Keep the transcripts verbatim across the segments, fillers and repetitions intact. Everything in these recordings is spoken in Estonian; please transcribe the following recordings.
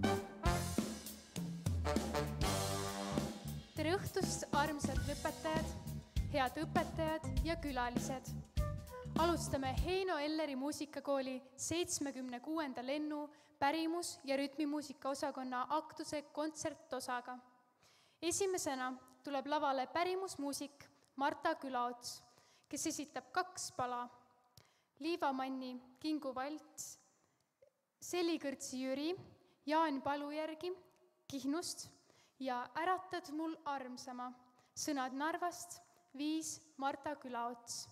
Tere õhtust, armsad lõpetajad, head õpetajad ja külalised. Alustame Heino Elleri muusikakooli seitsmekümne kuuenda lennu pärimus- ja rütmimuusika osakonna aktuse kontsertosaga. Esimesena tuleb lavale pärimusmuusik Marta Külaots, kes esitab kaks pala. Liivamanni Kingu Valts, Selikõrtsi Jüri, Jaan Palujärgi Kihnust ja Äratad mul armsama, sõnad Narvast, viis Marta Külaots.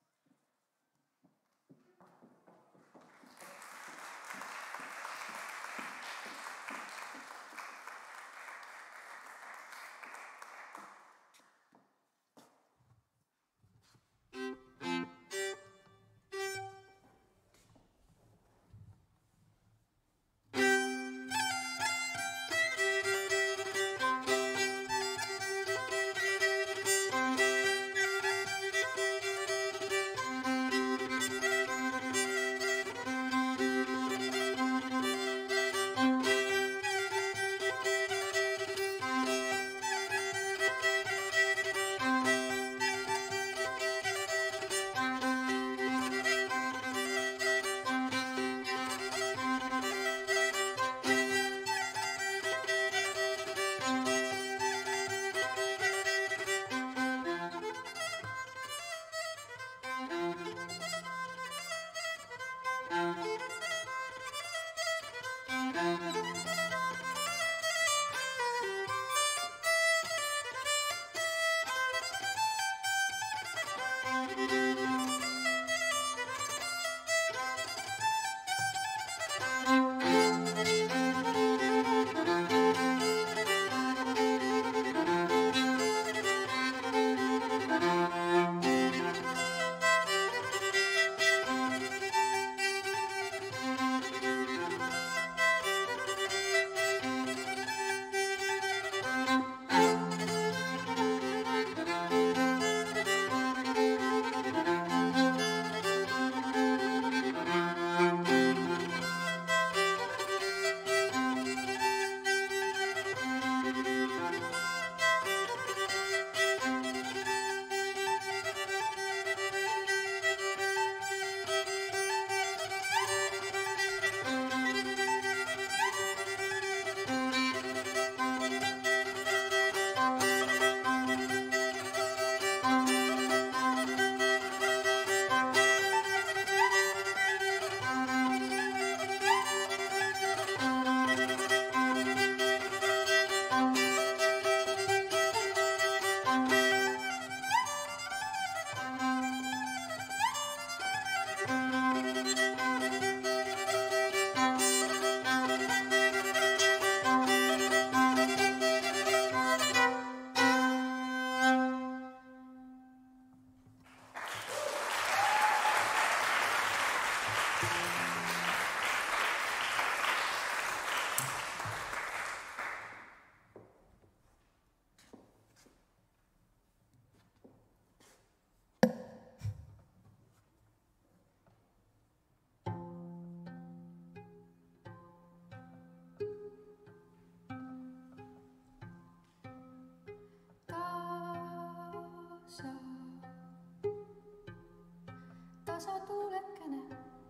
Tasa tuulekene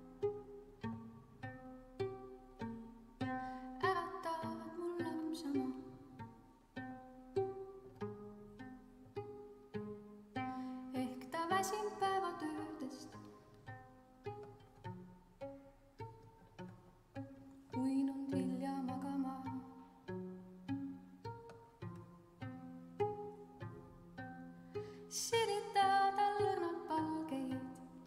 äratavad mul armsama. Ehk ta väsin päevatöödest, uinunud hilja magama. Siritada tal õrnad palgeid,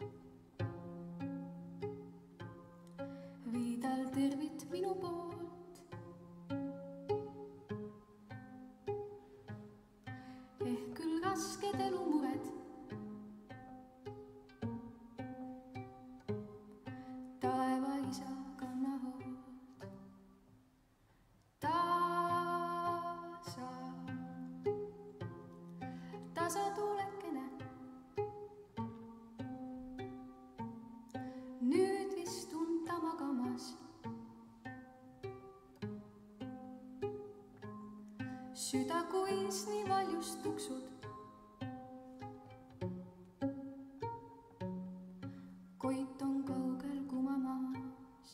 viidal tervit minu poolt. Ehk küll rasked elumured taeva isa kanna hoolt. Tasa, tasa tuulekene nüüd vist unta magamas. süda kuis nii valjust tuksud. Koit on kaugel kumamaas.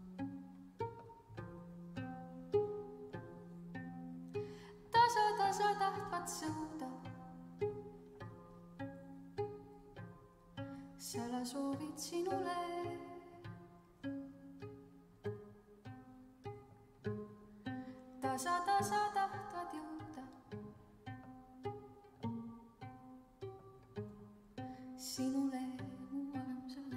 Tasa, tasa tahtvat sõuda. Sala soovid sinule. Tasa, tasa tahtvad jõuda. Sinule mu armsale.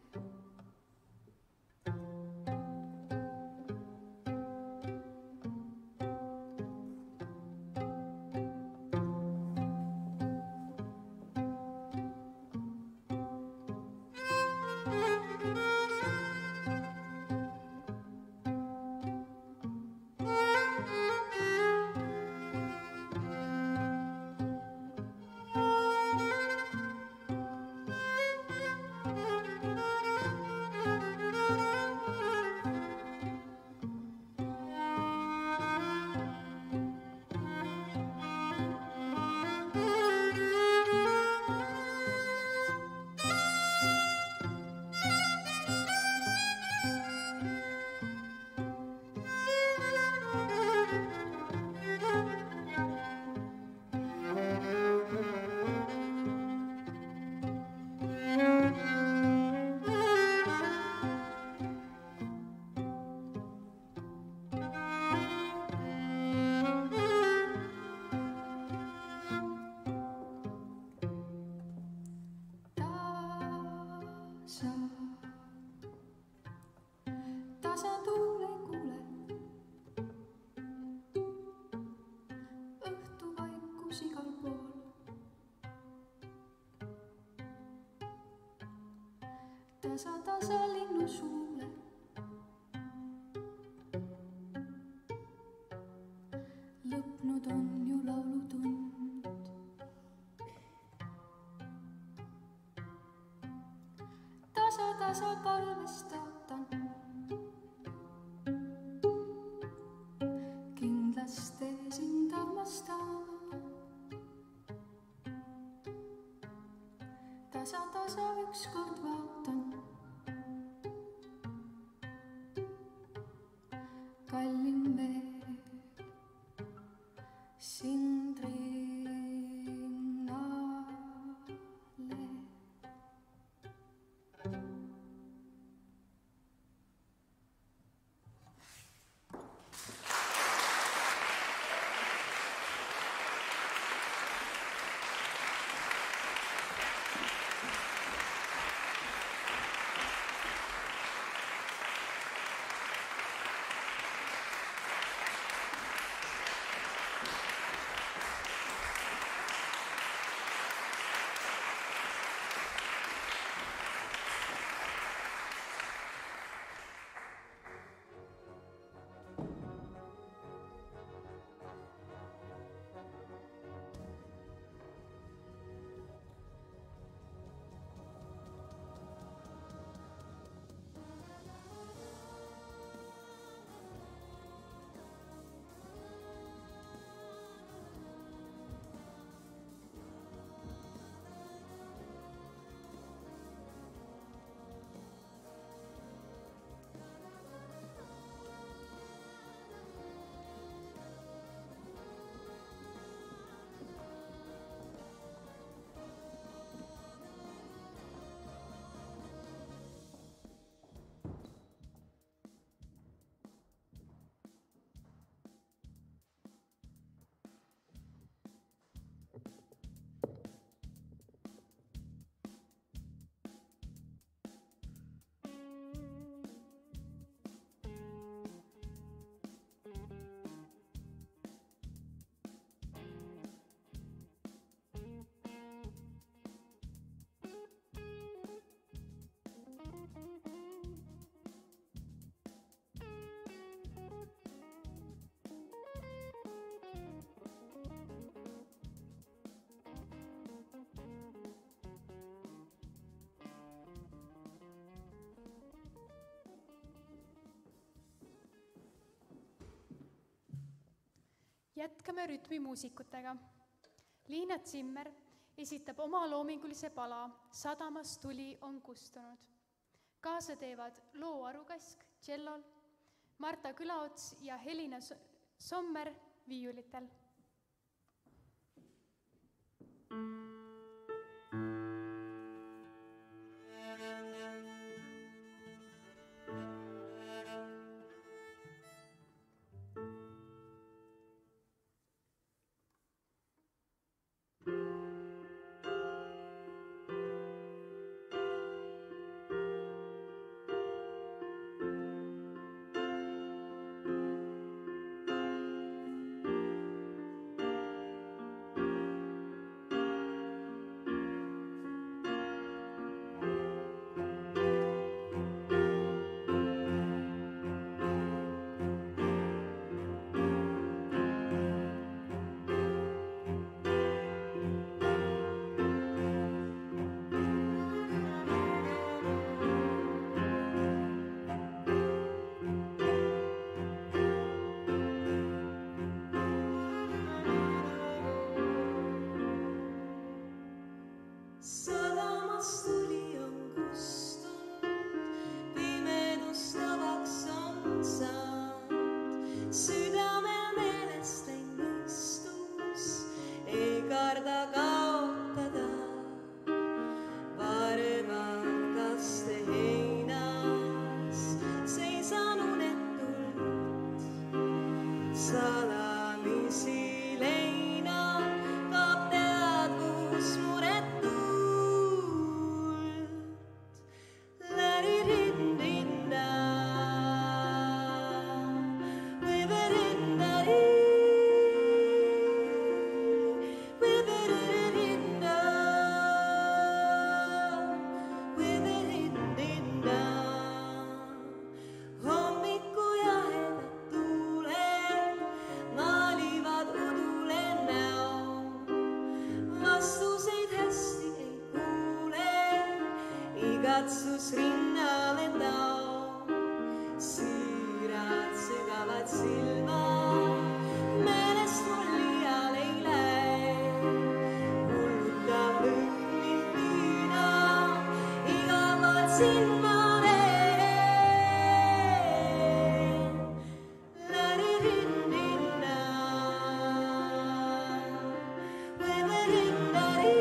Tasa tuule kuule, õhtu vaikus igal pool. Tasa, tasa linnu suule. Lõpnud on ju laulutund. Tasa, tasa palvest ootan. Kindlasti sind armastan. Tasa, tasa ükskord vaatan. Kallim veel sind rinnale. Jätkame rütmimuusikutega. Liina Zimmer esitab oma loomingulise pala Sadamas tuli on kustunud. Kaasa teevad Loo Arukask tšellol, Marta Külaots ja Helina Sommer viiulitel. Katsus rinnale tao, siirad segavad silma, meelest mul liial ei lähe. Hullutab lõhmil tüüna, igavad sind ma näen. Läri-rin-rinna, võime-rinna-rin.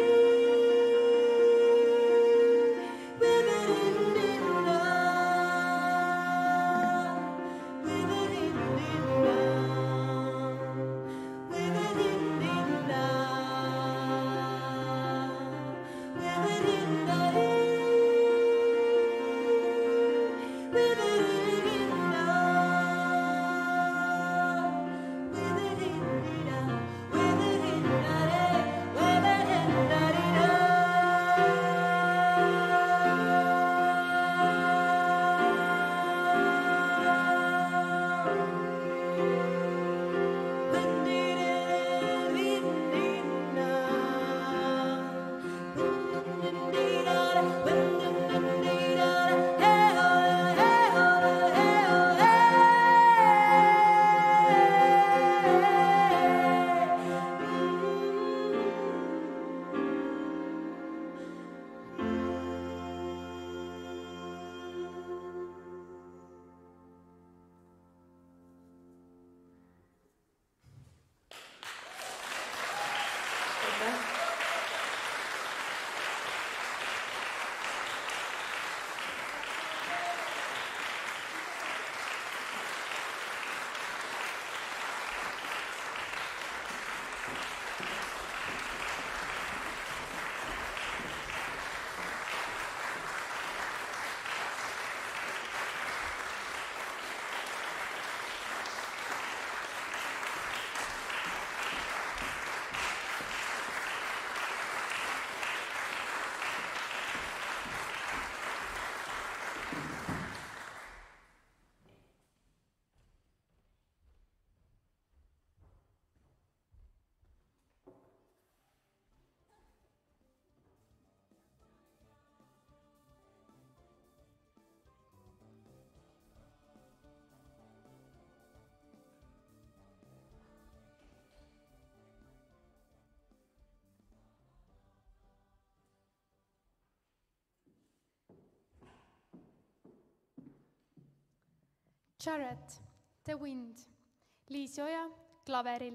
Chariot, The Wind, Liis Oja klaveril.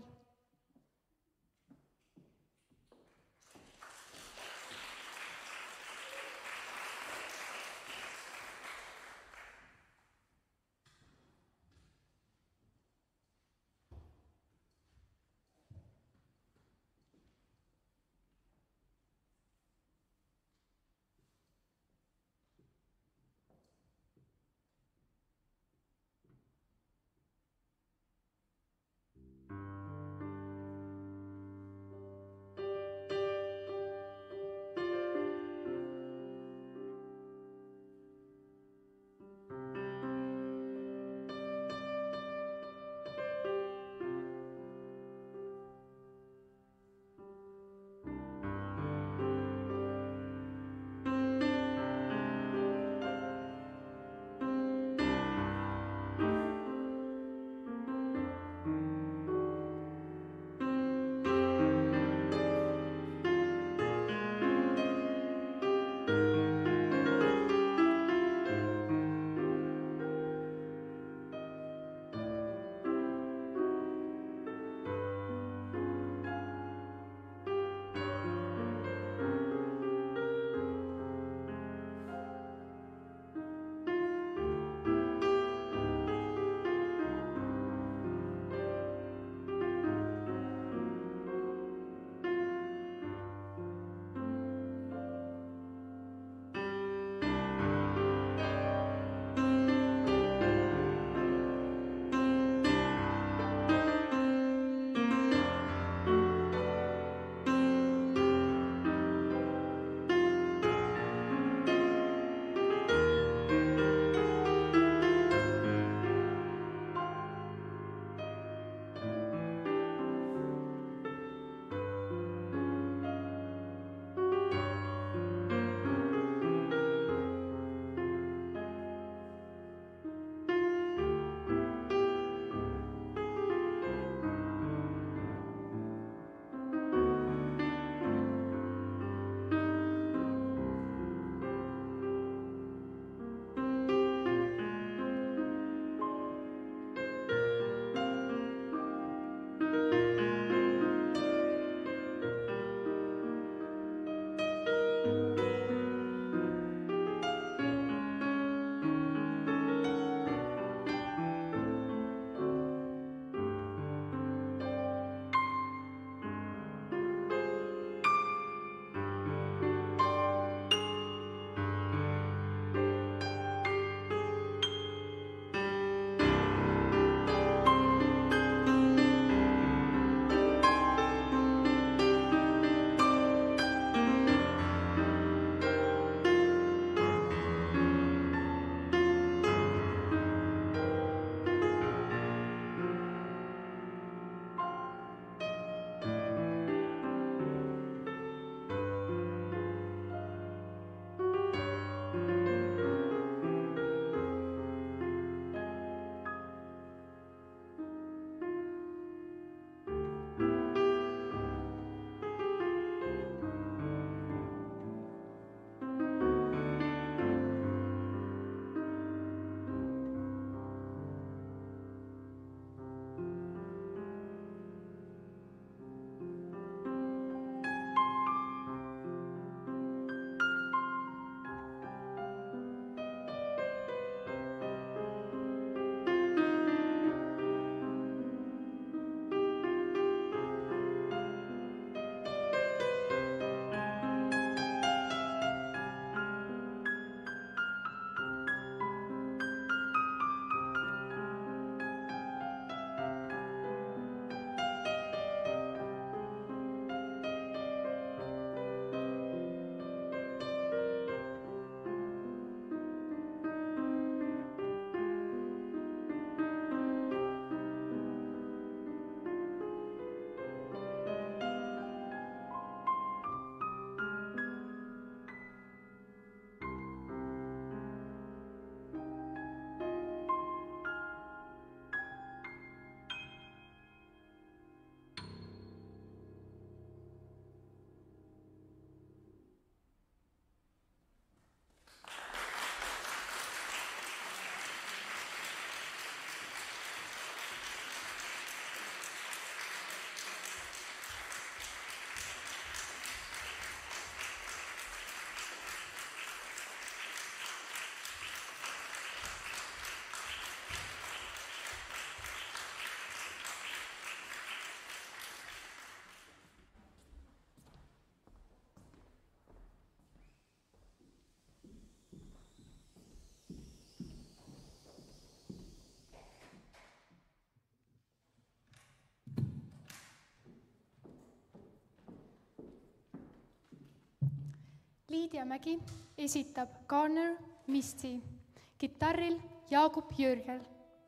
Liidia Mägi esitab Garner Misty, kitarril Jaagup Jürgel.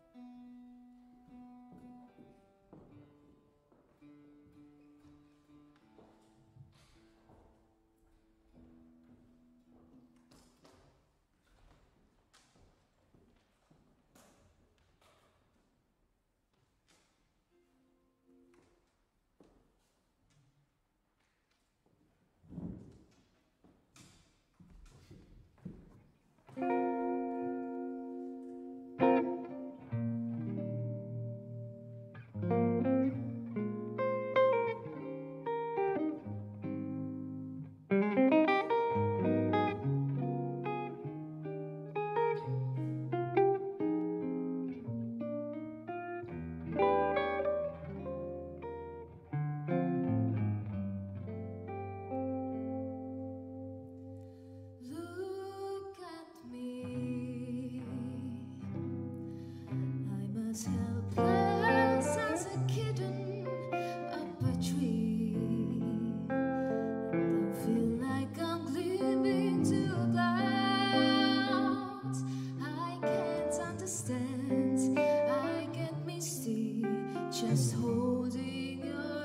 Just holding your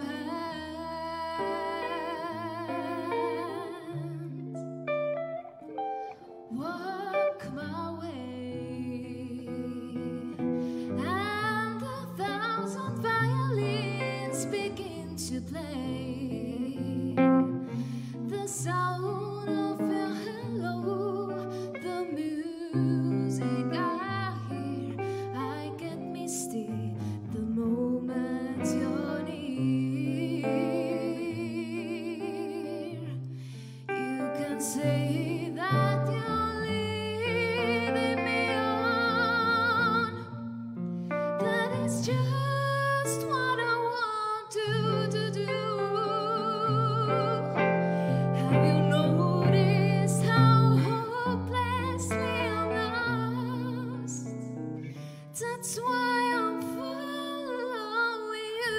hand, walk my way, and a thousand violins begin to play. The sound of your hello, the music I hear, I get misty the moment you're near. You can say that you're leading me on. That is just what I want to, to do. Have you noticed how hopelessly I'm lost? That's why I'm following you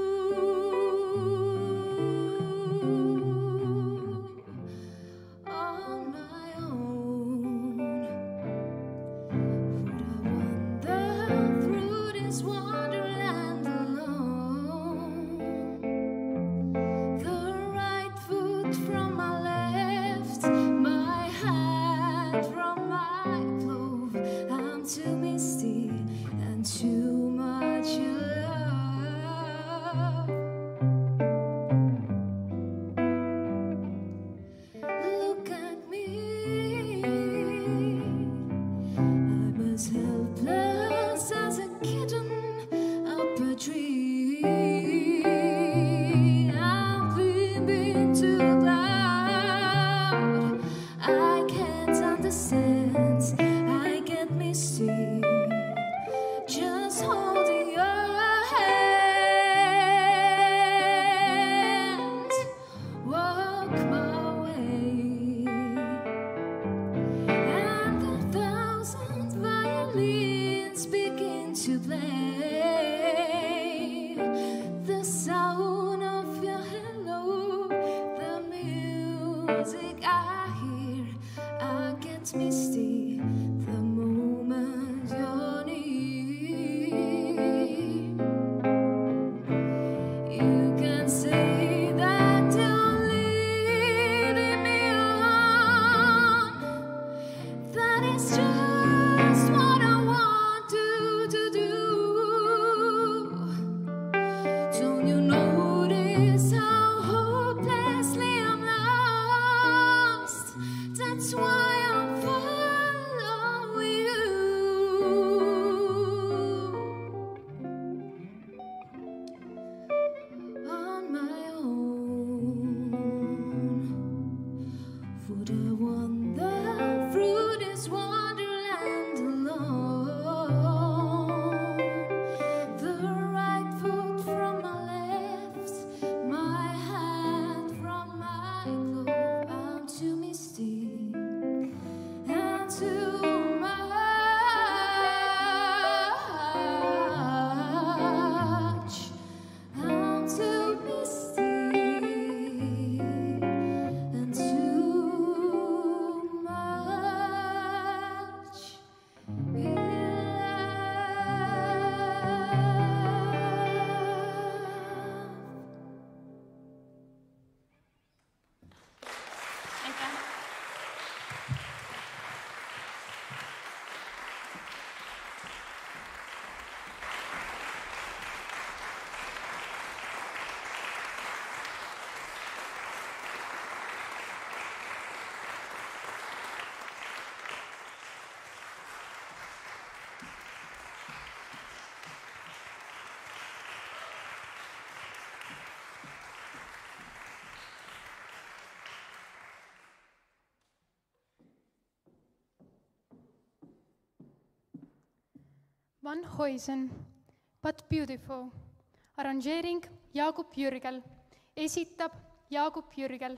on my own. Would I wander through this wonderland alone? The right foot from my left, my hand from my glove. I'm too misty and too much in love. Look at me, I'm as helpless as a kitten up a tree. I'm dreaming too loud, I can't understand, I get misty just holding your hand. Walk my way, and a thousand violins begin to play. The sound of your hello, the music I hear, I get misty the moment you're near. You can say that you're leading me on. That is just what I want to, to do. Don't you notice how hopelessly I'm lost? That's why I'm falling. Van Huysen, But Beautiful. Arranžeering Jaagup Jürgel. Esitab Jaagup Jürgel.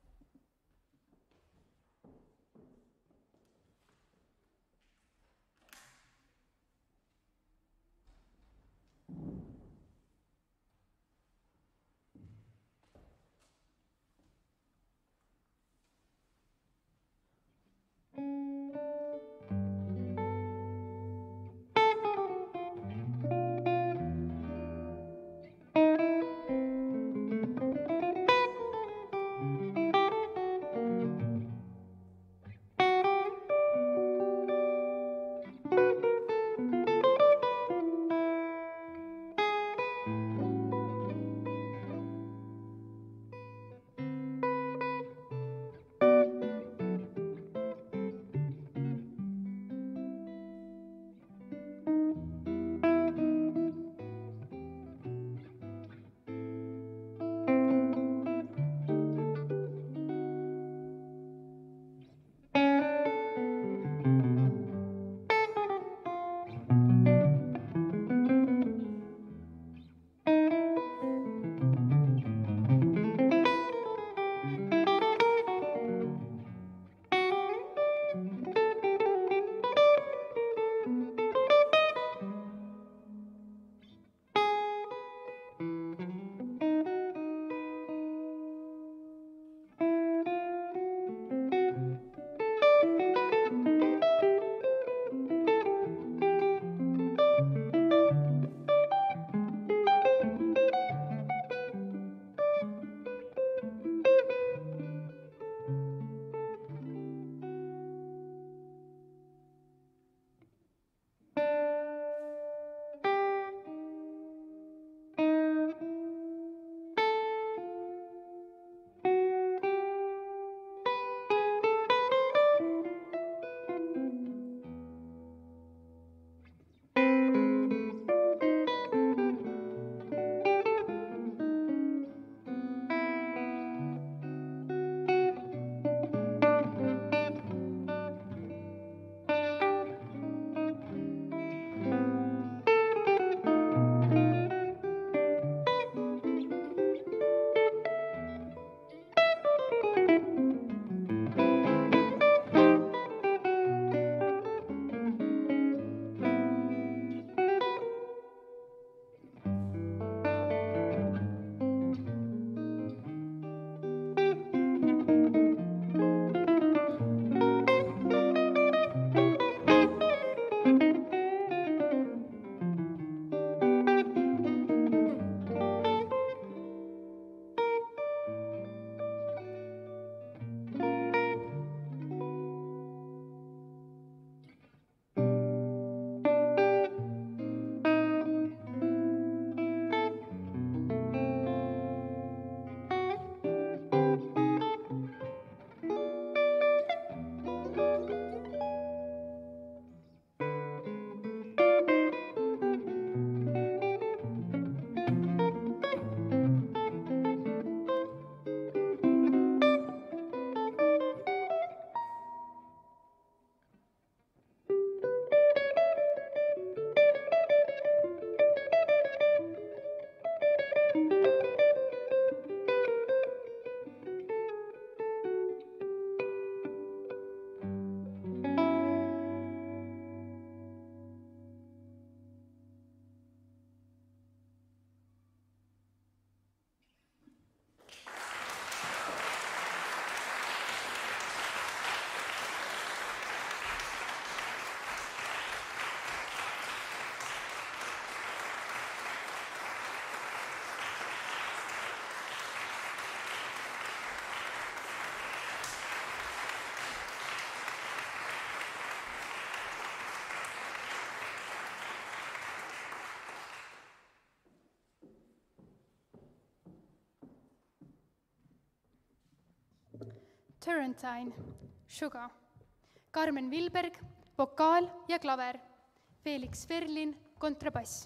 Turrentine, Sugar. Carmen Vilberg, vokaal ja klaver. Felix Ferlin, kontrabass.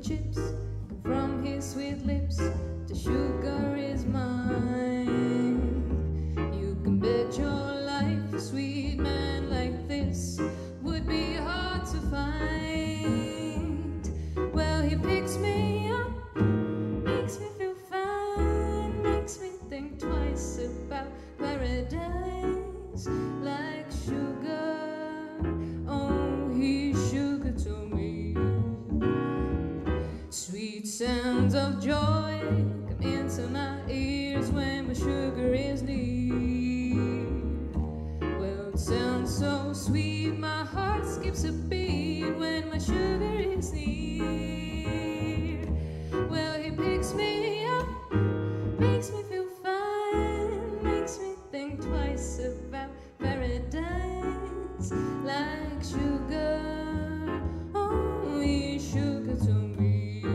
chips from his sweet lips. The sugar is mine. You can bet your life a sweet man like this would be hard to find. Well, he picks me up, makes me feel fine, makes me think twice about paradise like sugar. Oh, he's sugar to me. Sweet sounds of joy come into my ears when my sugar is near. Well, it sounds so sweet, my heart skips a beat when my sugar is near. Well, he picks me up, makes me feel fine, makes me think twice about paradise like sugar. Oh, he's sugar to me.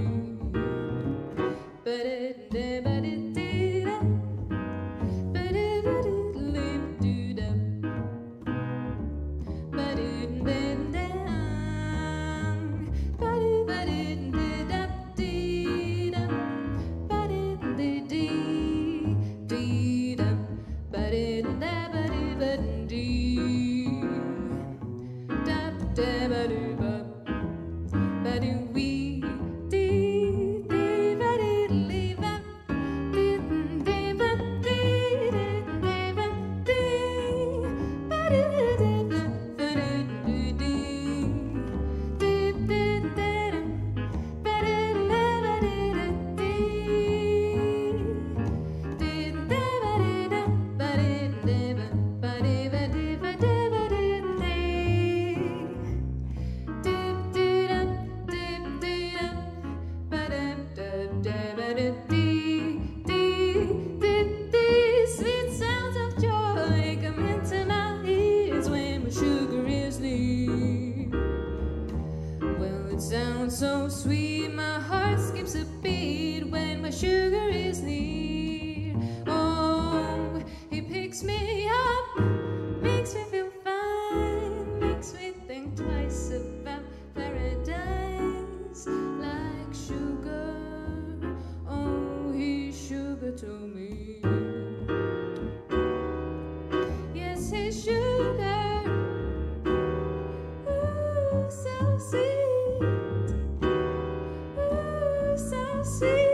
Ba-da-da-ba-da-dee-da, ba-da-ba-da-dee-doo-da, ba-da-da-da-da, ba-da-ba-da-da-da-dee-da, ba-da-da-dee-dee-da, ba-da-da-ba-da-ba-dee, da-da-ba-doo-ba, ba-doo-wee. Sweet sounds of joy come into my ears when my sugar is near. Well, it sounds so sweet, my heart skips a beat when my sugar is near. Oh, he picks me up, makes me feel fine, makes me think twice about paradise like sugar. Oh, he's sugar to me. Yes, he's sugar. Ooh, so sweet. Ooh, so sweet.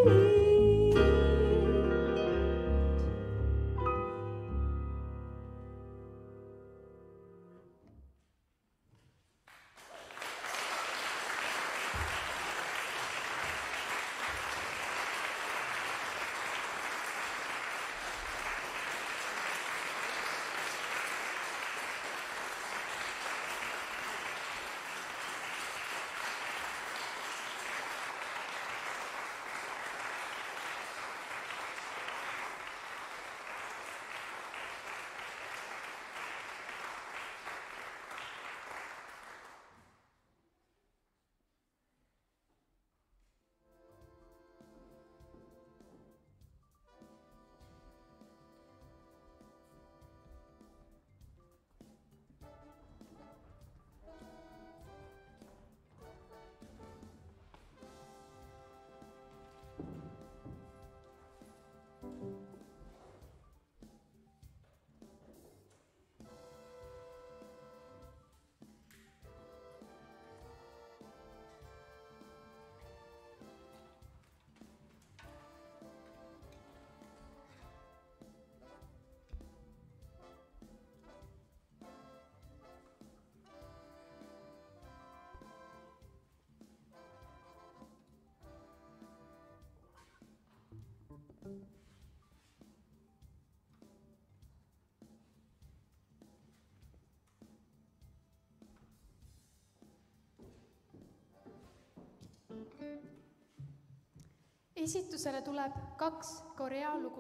esitusele tuleb kaks Korea lugu,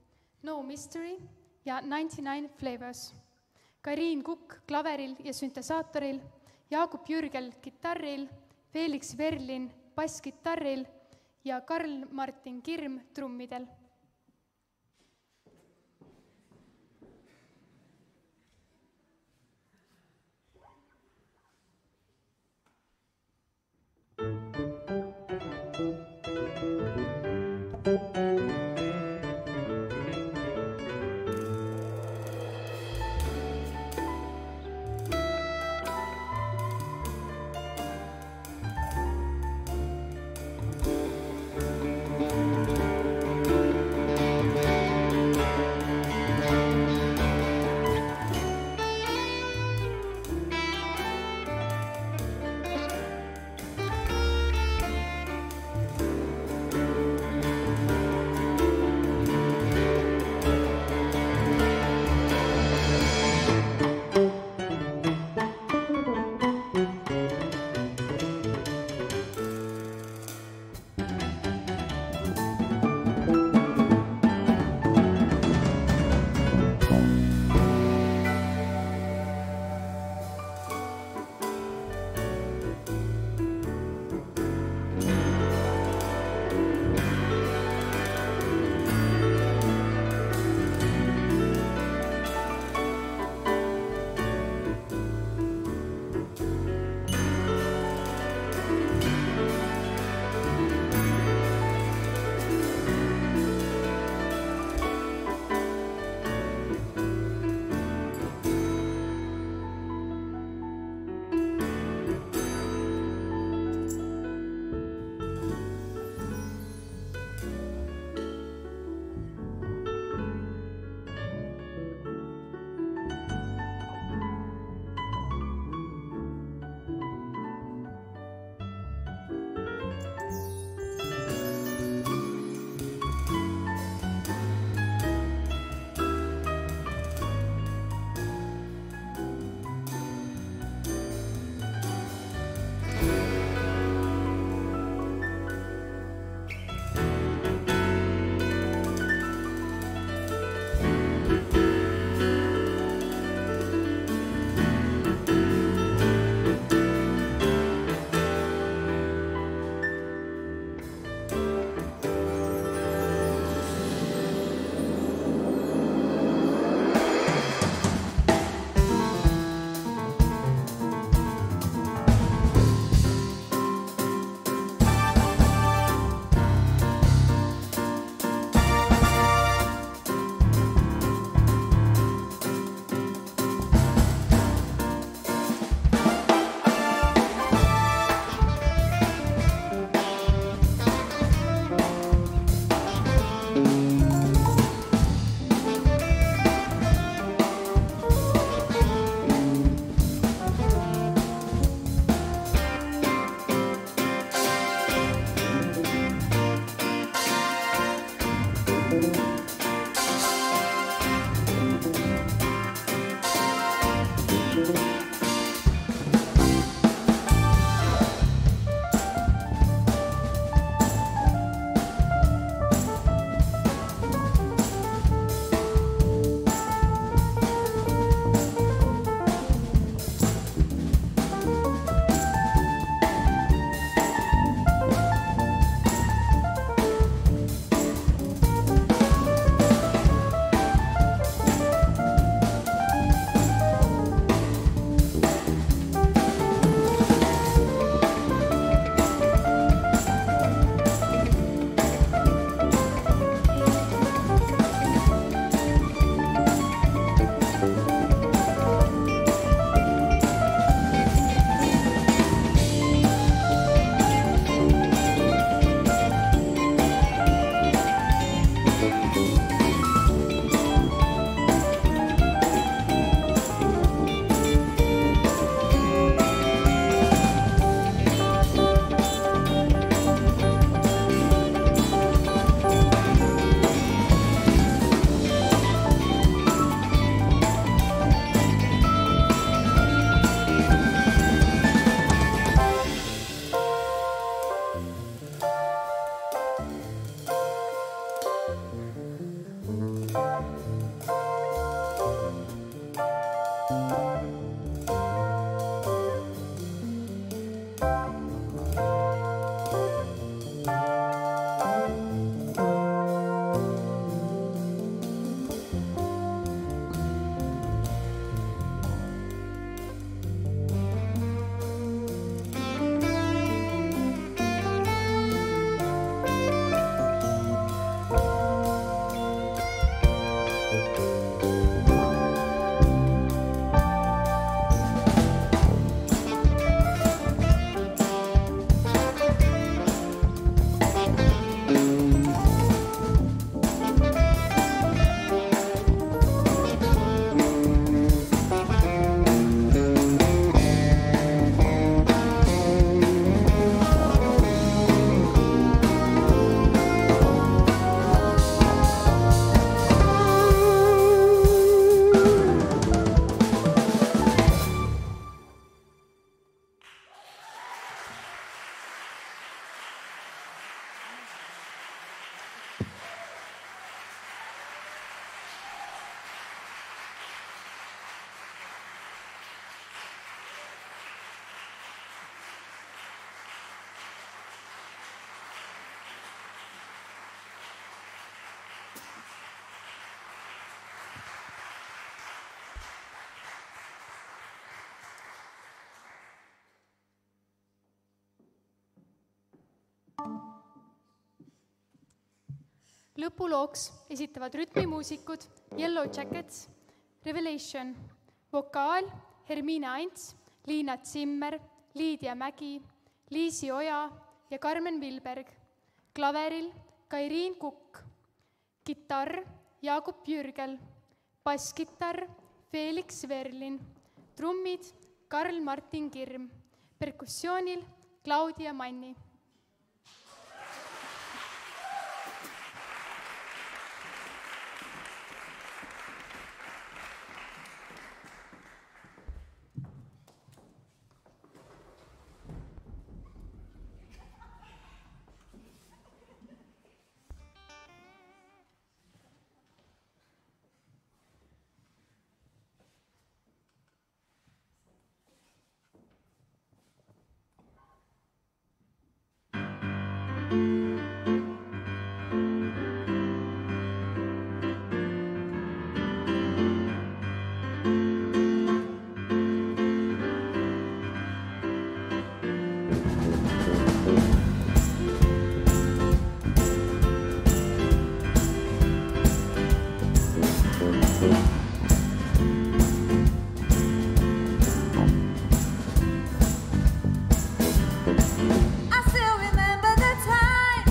No Mystery ja Ninety-Nine Flavors. Kariin Kukk klaveril ja süntesaatoril, Jaagup Jürgel kitarril, Felix Verlin basskitarril ja Karl-Martin Kirm trummidel. lõpulooks esitavad rütmimuusikud Yellow Jackets, Revelation, vokaal Hermine Ants, Liina Zimmer, Liidia Mägi, Liisi Oja ja Karmen Vilberg, klaveril Kairiin Kukk, kitarr Jaagup Jürgel, basskitarr Felix Verlin, trummid Karl-Martin Kirm, perkussioonil Claudia Manni. I still remember the time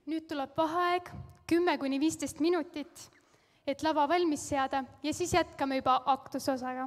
Nüüd tuleb vaheaeg kümme kuni viisteist minutit, et lava valmis seada ja siis jätkame juba aktusosaga.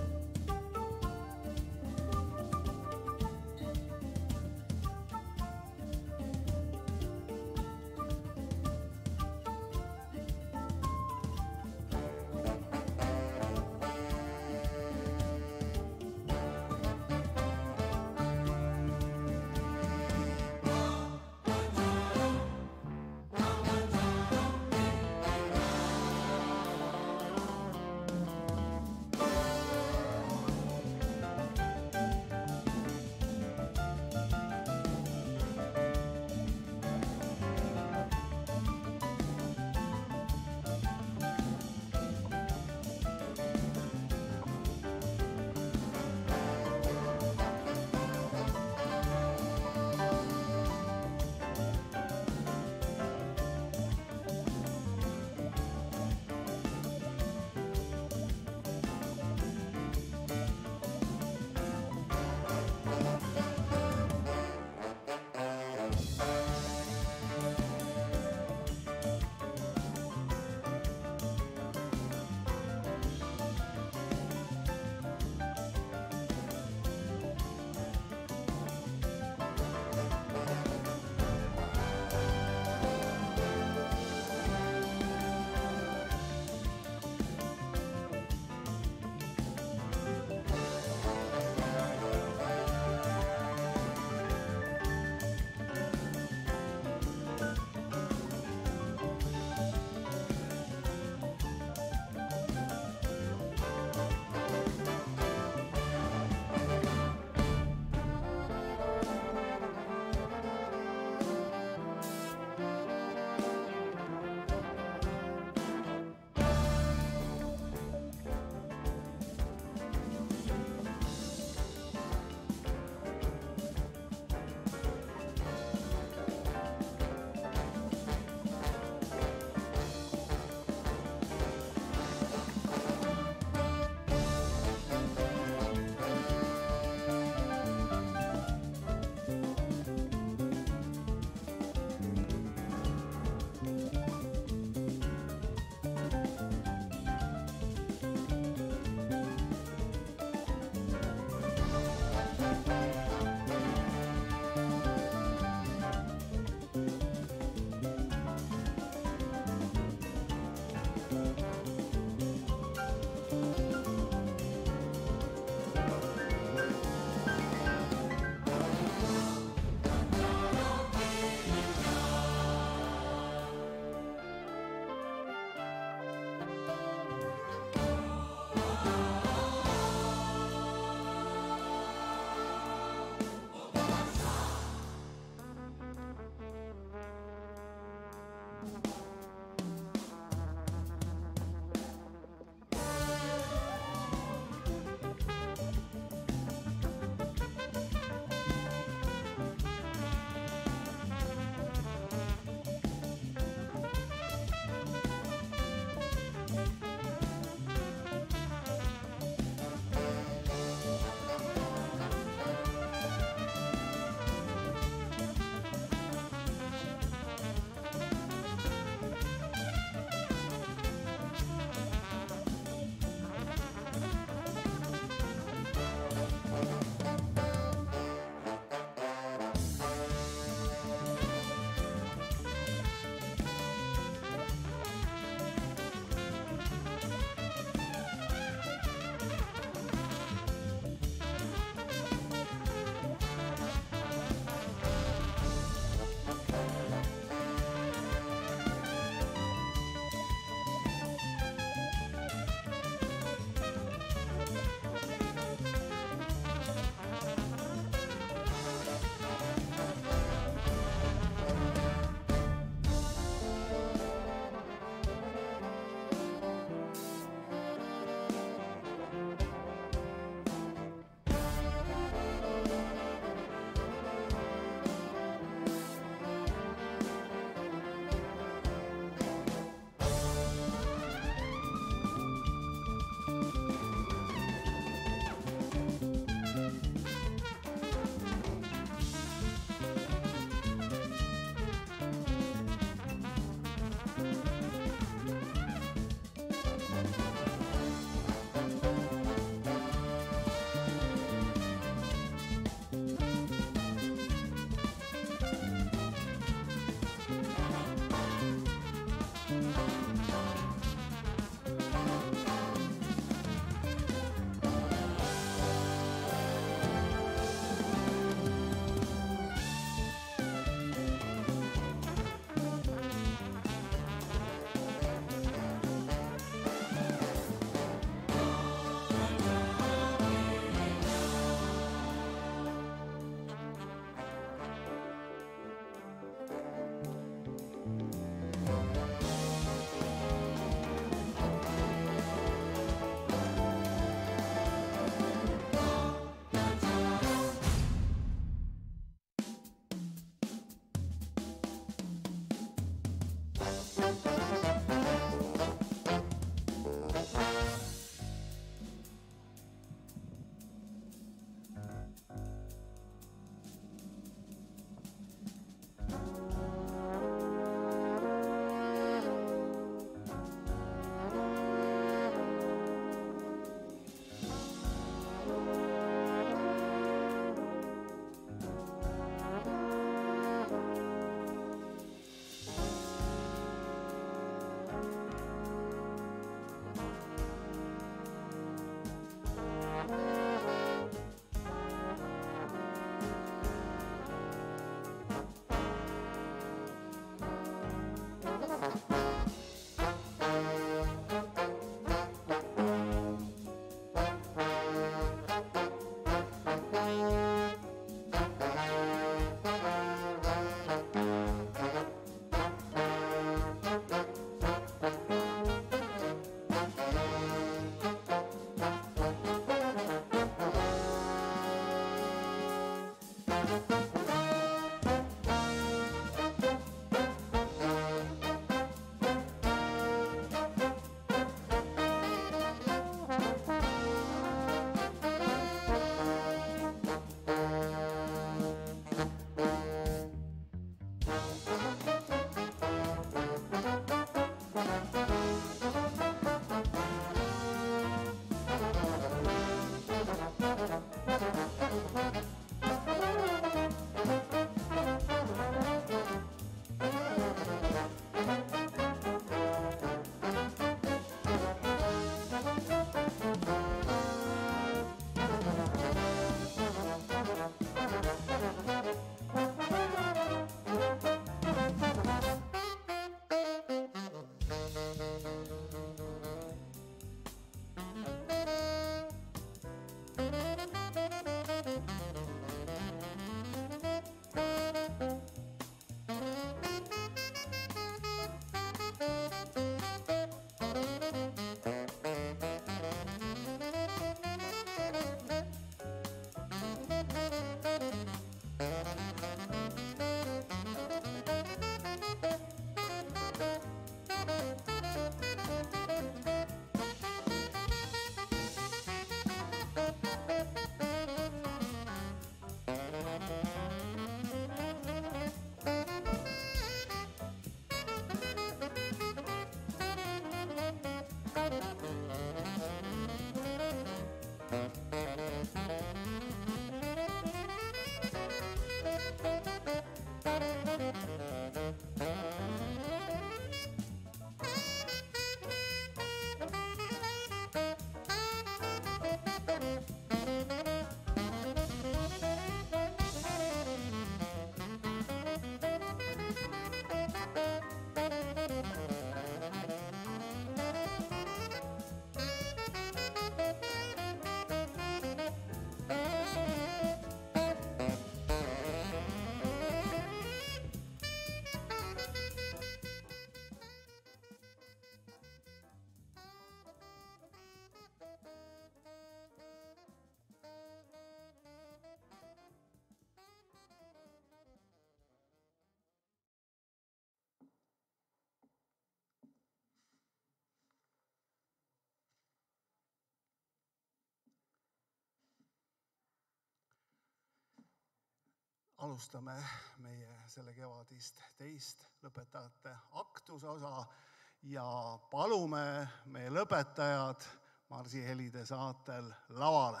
alustame meie selle kevadist teist lõpetajate aktuse osa ja palume meie lõpetajad marsihelide saatel lavale.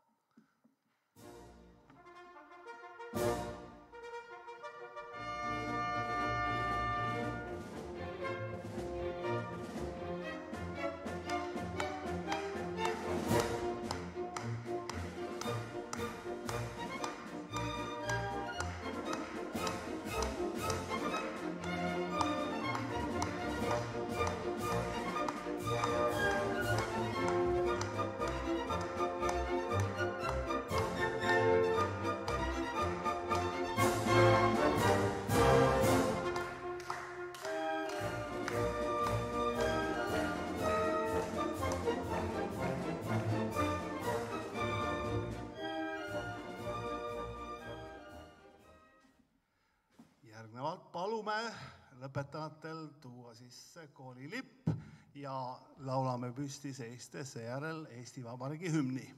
Järgnevalt palume lõpetajatel tuua sisse koolilipp ja laulame püsti seistes seejärel Eesti Vabariigi hümni.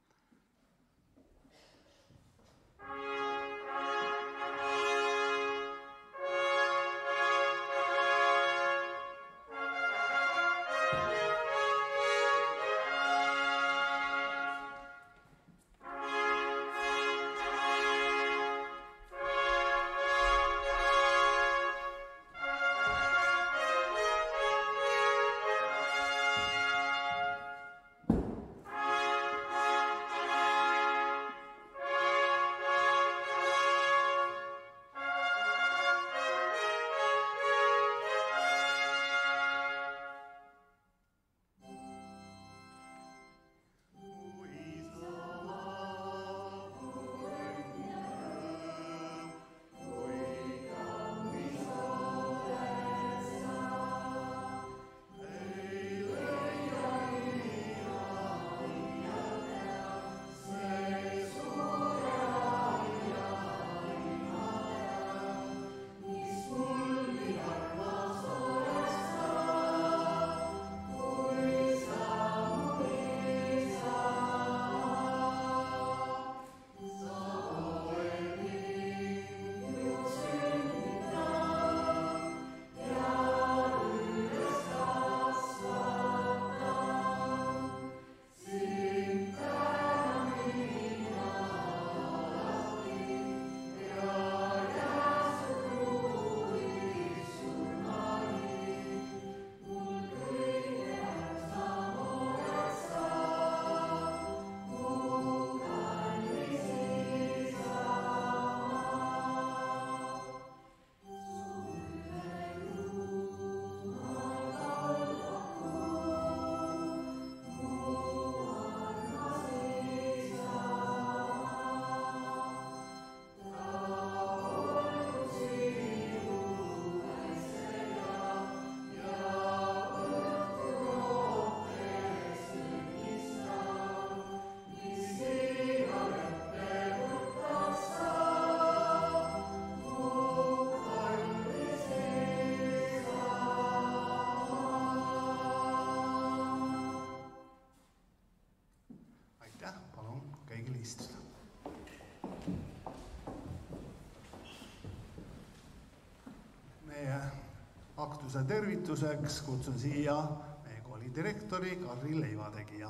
Aktuse tervituseks kutsun siia meie kooli direktori Karri Leivategija.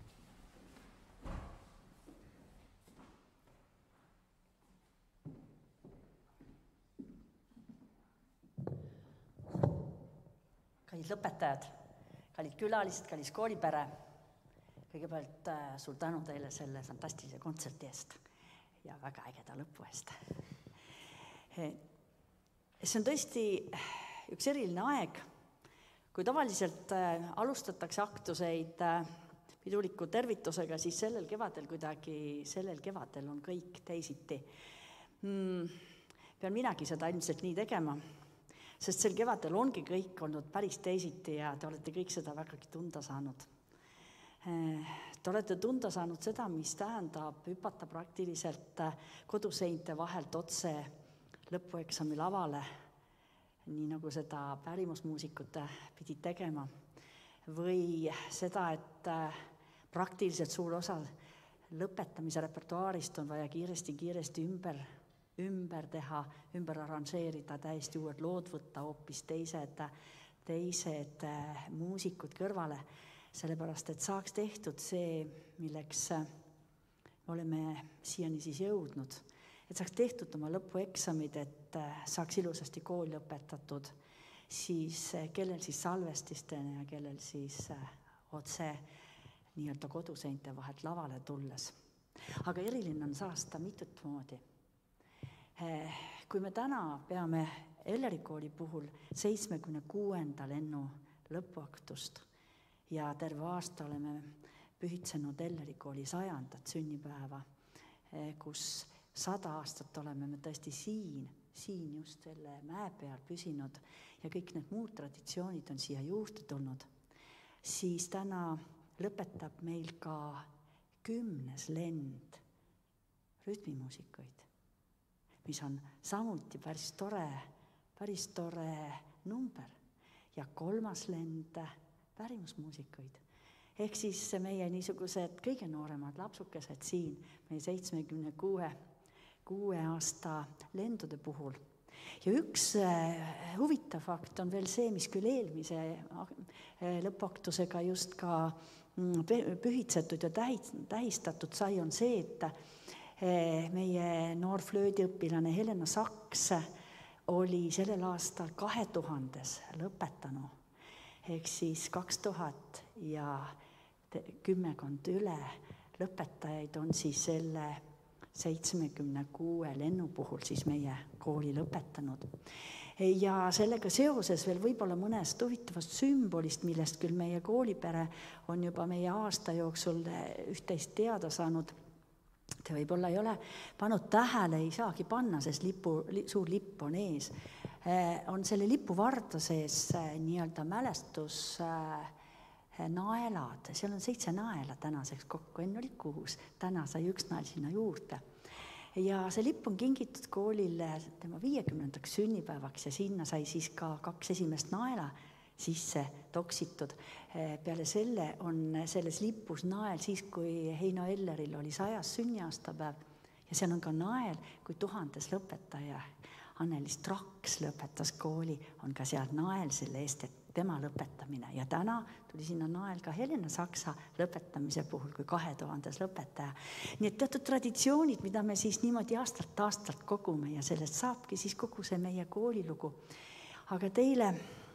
Kallid lõpetajad, kallid külalised, kallis koolipere, kõigepealt suur tänu teile selle fantastilise kontserti eest ja väga ägeda lõpu eest. See on tõesti üks eriline aeg, kui tavaliselt alustatakse aktuseid piduliku tervitusega, siis sellel kevadel kuidagi, sellel kevadel on kõik teisiti. Hmm, pean minagi seda ilmselt nii tegema, sest sel kevadel ongi kõik olnud päris teisiti ja te olete kõik seda vägagi tunda saanud. Te olete tunda saanud seda, mis tähendab hüpata praktiliselt koduseinte vahelt otse lõpueksami lavale, nii nagu seda pärimusmuusikud pidid tegema, või seda, et praktiliselt suur osa lõpetamise repertuaarist on vaja kiiresti-kiiresti ümber ümber teha, ümber arranžeerida, täiesti uued lood võtta, hoopis teised, teised muusikud kõrvale, sellepärast, et saaks tehtud see, milleks oleme siiani siis jõudnud, et saaks tehtud oma lõpueksamid, et saaks ilusasti kool lõpetatud, siis kellel siis salvestistena ja kellel siis otse nii-öelda koduseinte vahelt lavale tulles. Aga eriline on saasta mitut moodi. Kui me täna peame Elleri kooli puhul seitsmekümne kuuenda lennu lõpuaktust ja terve aasta oleme pühitsenud Elleri kooli sajandat sünnipäeva, kus sada aastat oleme me tõesti siin, siin just selle mäe peal püsinud ja kõik need muud traditsioonid on siia juurde tulnud, siis täna lõpetab meil ka kümnes lend rütmimuusikuid, mis on samuti päris tore, päris tore number ja kolmas lend pärimusmuusikuid. Ehk siis meie niisugused kõige nooremad lapsukesed siin, meie seitsmekümne kuue, kuue aasta lendude puhul. Ja üks huvitav fakt on veel see, mis küll eelmise lõpuaktusega just ka pühitsetud ja tähistatud sai, on see, et meie noor flöödiõpilane Helena Saks oli sellel aastal kahe tuhandes lõpetanu, ehk siis kaks tuhat ja kümmekond üle lõpetajaid on siis selle seitsmekümne kuue lennu puhul siis meie kooli lõpetanud. Ja sellega seoses veel võib-olla mõnest huvitavast sümbolist, millest küll meie koolipere on juba meie aasta jooksul üht-teist teada saanud. Te võib-olla ei ole pannud tähele, ei saagi panna, sest lipu, suur lipp on ees. On selle lipu varda sees nii-öelda mälestus naelad, seal on seitse naela tänaseks kokku, enne oli kuus, täna sai üks nael sinna juurde. Ja see lipp on kingitud koolile tema viiekümnendaks sünnipäevaks ja sinna sai siis ka kaks esimest naela sisse toksitud. Peale selle on selles lipus nael siis, kui Heino Elleril oli sajas sünniaastapäev ja seal on ka nael, kui tuhandes lõpetaja Anneliis Traks lõpetas kooli, on ka seal nael selle eest, et tema lõpetamine. Ja täna tuli sinna nael ka Helena Saksa lõpetamise puhul kui kahe tuhandes lõpetaja. Nii et teatud traditsioonid, mida me siis niimoodi aastalt aastalt kogume ja sellest saabki siis kogu see meie koolilugu. Aga teile,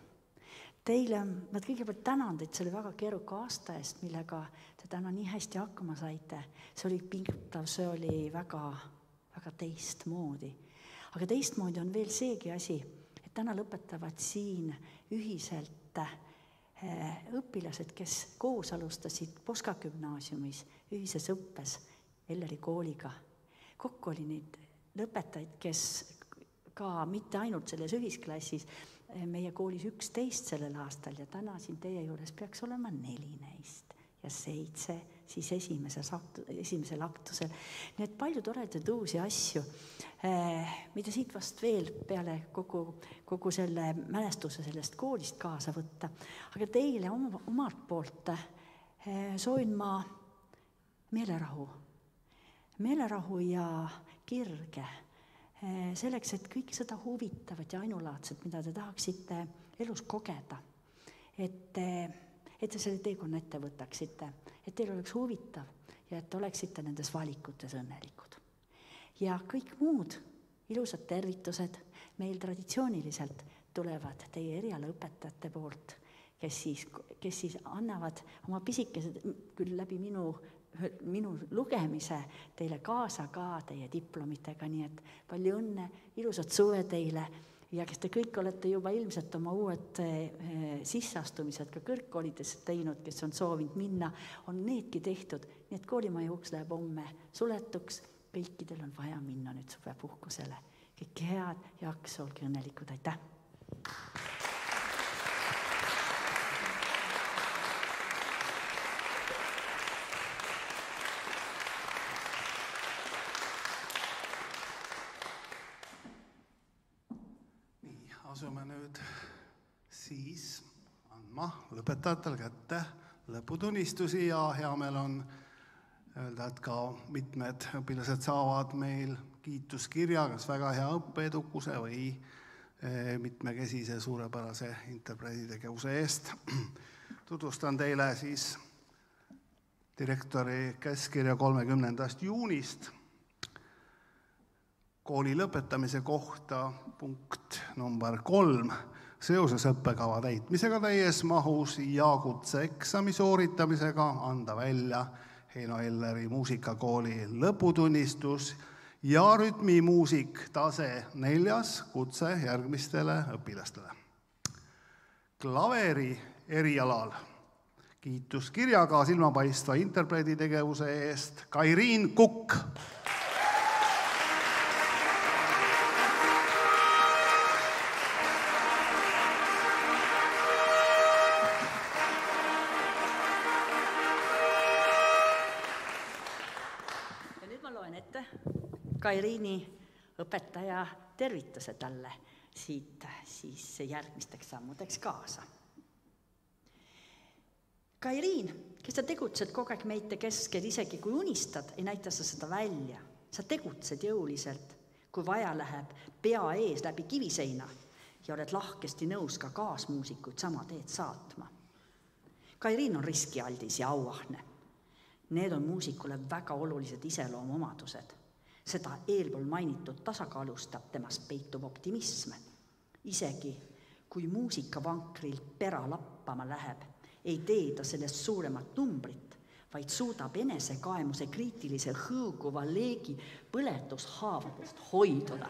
teile ma kõigepealt tänan teid selle väga keeruka aasta eest, millega te täna nii hästi hakkama saite. See oli pingutav, see oli väga, väga teistmoodi. Aga teistmoodi on veel seegi asi, et täna lõpetavad siin ühiselt õpilased, kes koos alustasid Poska gümnaasiumis ühises õppes Elleri kooliga. Kokku oli neid lõpetajaid, kes ka mitte ainult selles ühisklassis, meie koolis üksteist sellel aastal ja täna siin teie juures peaks olema neli neist ja seitse siis esimeses, esimesel aktusel. Nii et palju toredaid uusi asju, mida siit vast veel peale kogu, kogu selle mälestuse sellest koolist kaasa võtta. Aga teile oma, omalt poolt soovin ma meelerahu. Meelerahu ja kirge. Selleks, et kõik seda huvitavat ja ainulaadset, mida te tahaksite elus kogeda, et et te selle teekonna ette võtaksite, et teil oleks huvitav ja et oleksite nendes valikutes õnnelikud. Ja kõik muud ilusad tervitused meil traditsiooniliselt tulevad teie erialaõpetajate poolt, kes siis, kes siis annavad oma pisikesed, küll läbi minu, minu lugemise teile kaasa ka teie diplomitega, nii et palju õnne, ilusat suve teile. Ja kes te kõik olete juba ilmselt oma uued sisseastumised ka kõrgkoolidesse teinud, kes on soovinud minna, on needki tehtud. Nii et koolimaja uks läheb homme suletuks, kõikidel on vaja minna nüüd suvepuhkusele. Kõik head, jaksu, olge õnnelikud, aitäh! Asume nüüd siis andma lõpetajatel kätte lõputunnistusi ja hea meel on öelda, et ka mitmed õpilased saavad meil kiituskirja kas väga hea õppeedukuse või mitmekesise suurepärase interpretitegevuse eest. Tutvustan teile siis direktori käskkirja kolmekümnendast juunist kooli lõpetamise kohta punkt number kolm. Seoses õppekava täitmisega täies mahus ja kutseeksami sooritamisega anda välja Heino Elleri muusikakooli lõputunnistus ja rütmimuusik tase neljas kutse järgmistele õpilastele. Klaveri erialal kiituskirjaga silmapaistva interpretitegevuse eest Kairiin Kukk. Ja nüüd ma loen ette Kairiini õpetaja tervituse talle siit siis järgmisteks sammudeks kaasa. Kairiin, kes sa tegutsed kogu aeg meite keskel, isegi kui unistad, ei näita sa seda välja. Sa tegutsed jõuliselt, kui vaja läheb pea ees läbi kiviseina ja oled lahkesti nõus ka kaasmuusikuid sama teed saatma. Kairiin on riskialdis ja auahne. Need on muusikule väga olulised iseloomuomadused. Seda eelpool mainitud tasakaalustab temast peitub optimism. Isegi kui muusikavankrilt pera lappama läheb, ei tee ta sellest suuremat numbrit, vaid suudab enesekaemuse kriitilisel hõõguva leegi põletushaavadest hoiduda.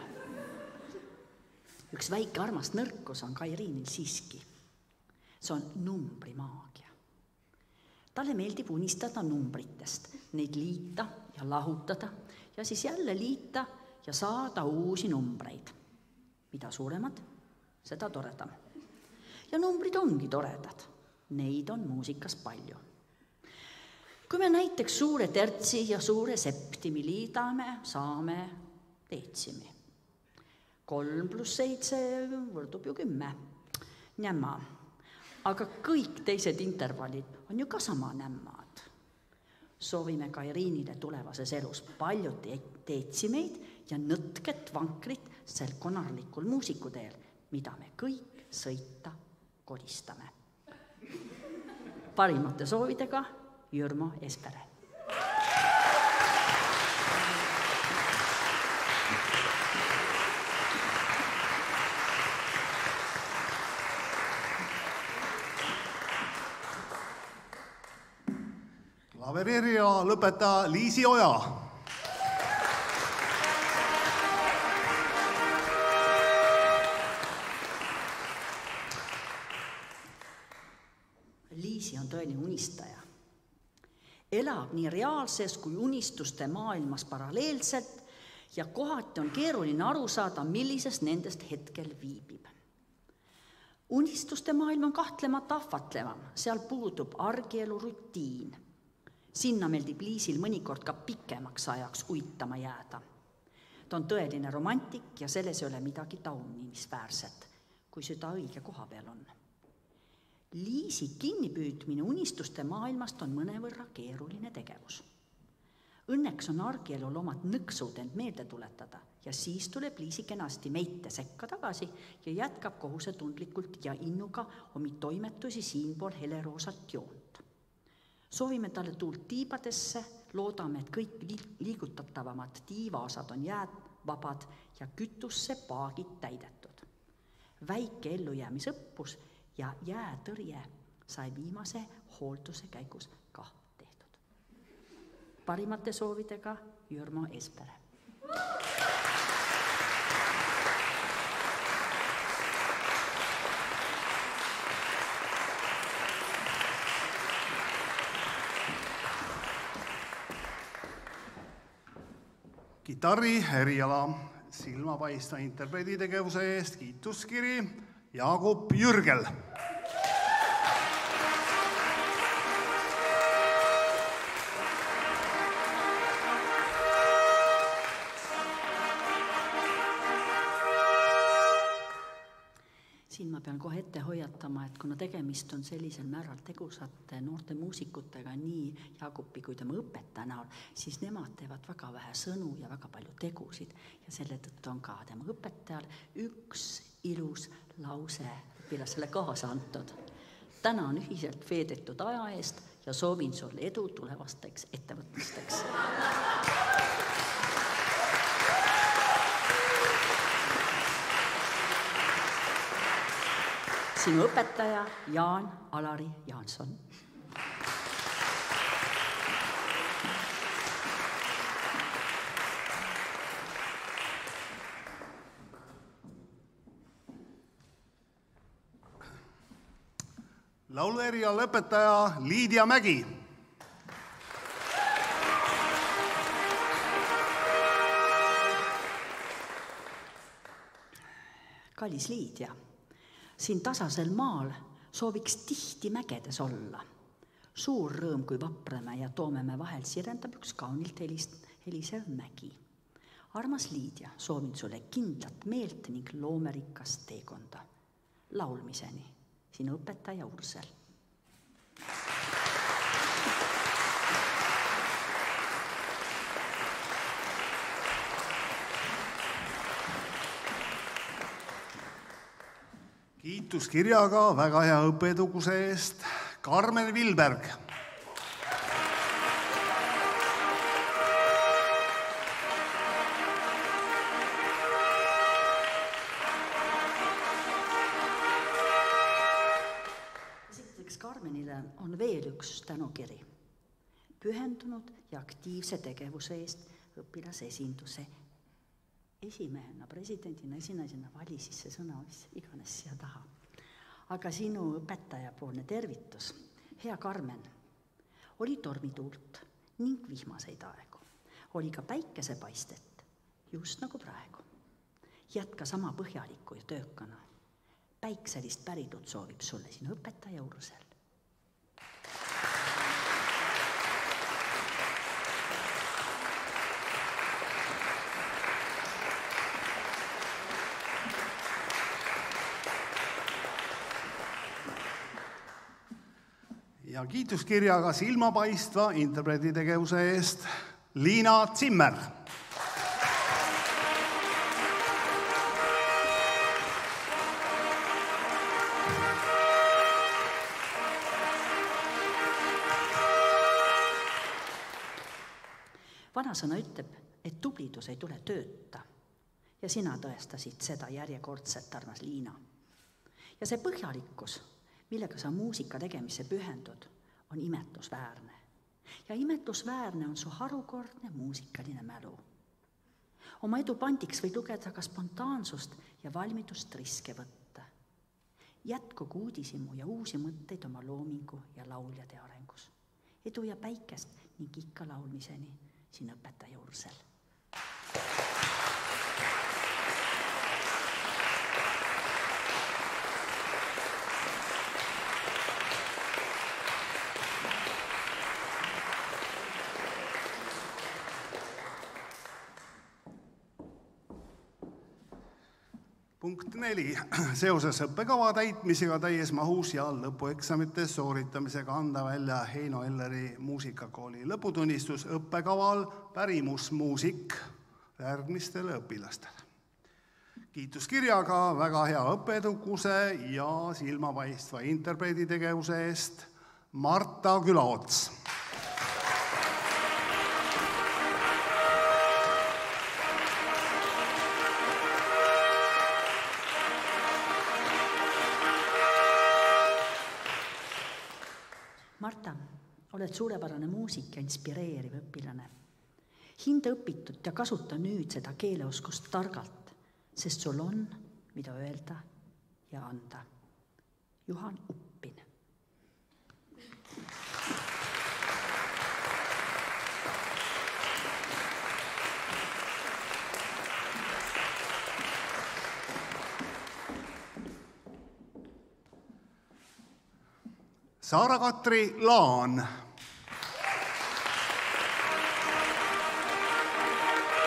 Üks väike armas nõrkus on Kairiinil siiski. See on numbrimaagia. Talle meeldib unistada numbritest, neid liita ja lahutada ja siis jälle liita ja saada uusi numbreid. Mida suuremad, seda toredam. Ja numbrid ongi toredad. Neid on muusikas palju. Kui me näiteks suure tertsi ja suure septimi liidame, saame teetsimi. Kolm pluss seitse võrdub ju kümme. Nämma. Aga kõik teised intervallid on ju ka sama nämmad. Soovime Kairiinile tulevases elus palju teetsimeid ja nõtket vankrit sel konarlikul muusikuteel, mida me kõik sõita kodistame. Parimate soovidega Jürmo Espere. Klaveri lõpetaja Liisi Oja. Liisi on tõeline unistaja. Elab nii reaalses kui unistuste maailmas paralleelselt ja kohati on keeruline aru saada, millises nendest hetkel viibib. Unistuste maailm on kahtlemata ahvatlevam, seal puudub argielu rutiin. Sinna meeldib Liisil mõnikord ka pikemaks ajaks uitama jääda. Ta on tõeline romantik ja selles ei ole midagi taunimisväärset, kui seda õige koha peal on. Liisi kinnipüüdmine unistuste maailmast on mõnevõrra keeruline tegevus. Õnneks on argielul omad nõksud end meelde tuletada ja siis tuleb Liisi kenasti meite sekka tagasi ja jätkab kohusetundlikult ja innuga omi toimetusi siinpool heleroosat joont. Soovime talle tuult tiibadesse, loodame, et kõik liigutatavamad tiivaosad on jäävabad ja kütusse paagid täidetud. Väike ellujäämisõppus ja jäätõrje sai viimase hoolduse käigus ka tehtud. Parimate soovidega Jürmo Espere. Kitarri eriala silmapaistva interpretitegevuse eest kiituskiri Jaagup Jürgel. siin ma pean kohe ette hoiatama, et kuna tegemist on sellisel määral tegusate noorte muusikutega nii Jaagupi kui tema õpetaja näol, siis nemad teevad väga vähe sõnu ja väga palju tegusid ja selle tõttu on ka tema õpetajal üks ilus lause õpilasele kaasa antud. Tänan ühiselt veedetud aja eest ja soovin sulle edu tulevasteks ettevõtmisteks. Sinu õpetaja Jaan Alari Jaanson. Laulu eriala õpetaja Liidia Mägi. Kallis Liidia, siin tasasel maal sooviks tihti mägedes olla. Suur rõõm, kui vaprame ja toome me vahel sirendab üks kaunilt helist, helisev mägi. Armas Liidia, soovin sulle kindlat meelt ning loomerikast teekonda. Laulmiseni, sinu õpetaja Ursel. Kiituskirjaga väga hea õpetuguse eest Karmen Vilberg. Esiteks Karmenile on veel üks tänukiri. Pühendunud ja aktiivse tegevuse eest õpilasesinduse esimehena, presidendina, esinaisena vali siis see sõna, mis iganes siia taha. Aga sinu õpetaja poolne tervitus, hea Karmen, oli tormituult ning vihmaseid aegu. Oli ka päikesepaistet, just nagu praegu. Jätka sama põhjaliku ja töökana. Päikselist päridut soovib sulle sinu õpetaja Ursel. Ja kiituskirjaga silmapaistva interpretitegevuse eest Liina Zimmer. Vanasõna ütleb, et tublidus ei tule tööta ja sina tõestasid seda järjekordselt, armas Liina. Ja see põhjalikkus, millega sa muusika tegemise pühendud, on imetlusväärne. Ja imetlusväärne on su harukordne muusikaline mälu. Oma edu pandiks võid lugeda ka spontaansust ja valmidust riske võtta. Jätkugu uudisimu ja uusi mõtteid oma loomingu ja lauljade arengus. Edu ja päikest ning ikka laulmiseni siin õpetaja Ursel. Punkt neli. Seoses õppekava täitmisega täies mahus ja lõpueksamite sooritamisega anda välja Heino Elleri muusikakooli lõputunnistus õppekaval pärimusmuusik järgmistele õpilastele. Kiituskirjaga väga hea õppetuguse ja silmapaistva interpretitegevuse eest Marta Külaots. Marta, oled suurepärane muusik ja inspireeriv õpilane. Hinda õpitud ja kasuta nüüd seda keeleoskust targalt, sest sul on, mida öelda ja anda. Juhan Uppin. Saara-Katri Laan.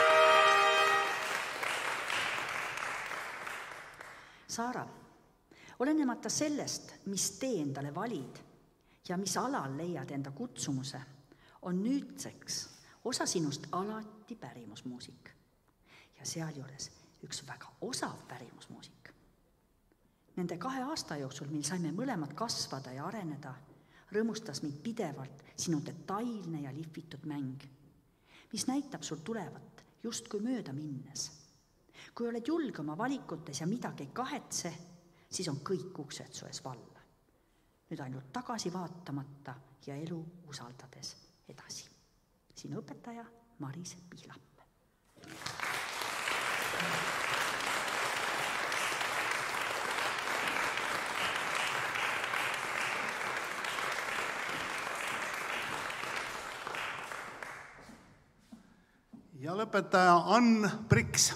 Saara, olenemata sellest, mis tee endale valid ja mis alal leiad enda kutsumuse, on nüüdseks osa sinust alati pärimusmuusik. Ja sealjuures üks väga osav pärimusmuusik. Nende kahe aasta jooksul, mil saime mõlemad kasvada ja areneda, rõõmustas meid pidevalt sinu detailne ja lihvitud mäng, mis näitab sul tulevat justkui mööda minnes. Kui oled julge oma valikutes ja midagi ei kahetse, siis on kõik uksed su ees valla. Nüüd ainult tagasi vaatamata ja elu usaldades edasi. Sinu õpetaja Maris Pihlap. Ja lõpetaja Ann Priks.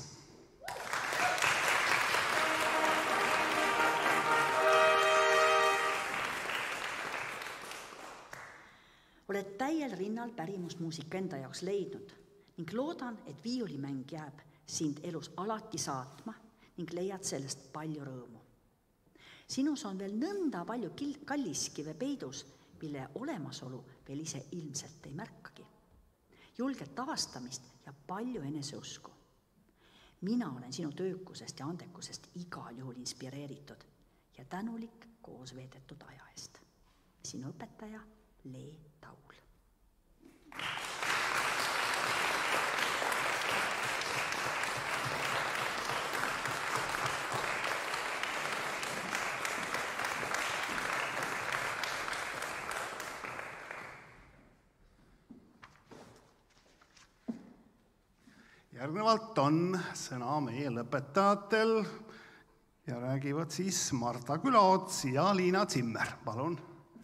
Oled täiel rinnal pärimusmuusika enda jaoks leidnud ning loodan, et viiulimäng jääb sind elus alati saatma ning leiad sellest palju rõõmu. Sinus on veel nõnda palju kalliskive peidus, mille olemasolu veel ise ilmselt ei märkagi. Julget avastamist ja palju eneseusku. Mina olen sinu töökusest ja andekusest igal juhul inspireeritud ja tänulik koos veedetud aja eest. Sinu õpetaja Lee Taul. Järgnevalt on sõna meie lõpetajatel ja räägivad siis Marta Külaots ja Liina Zimmer. Palun.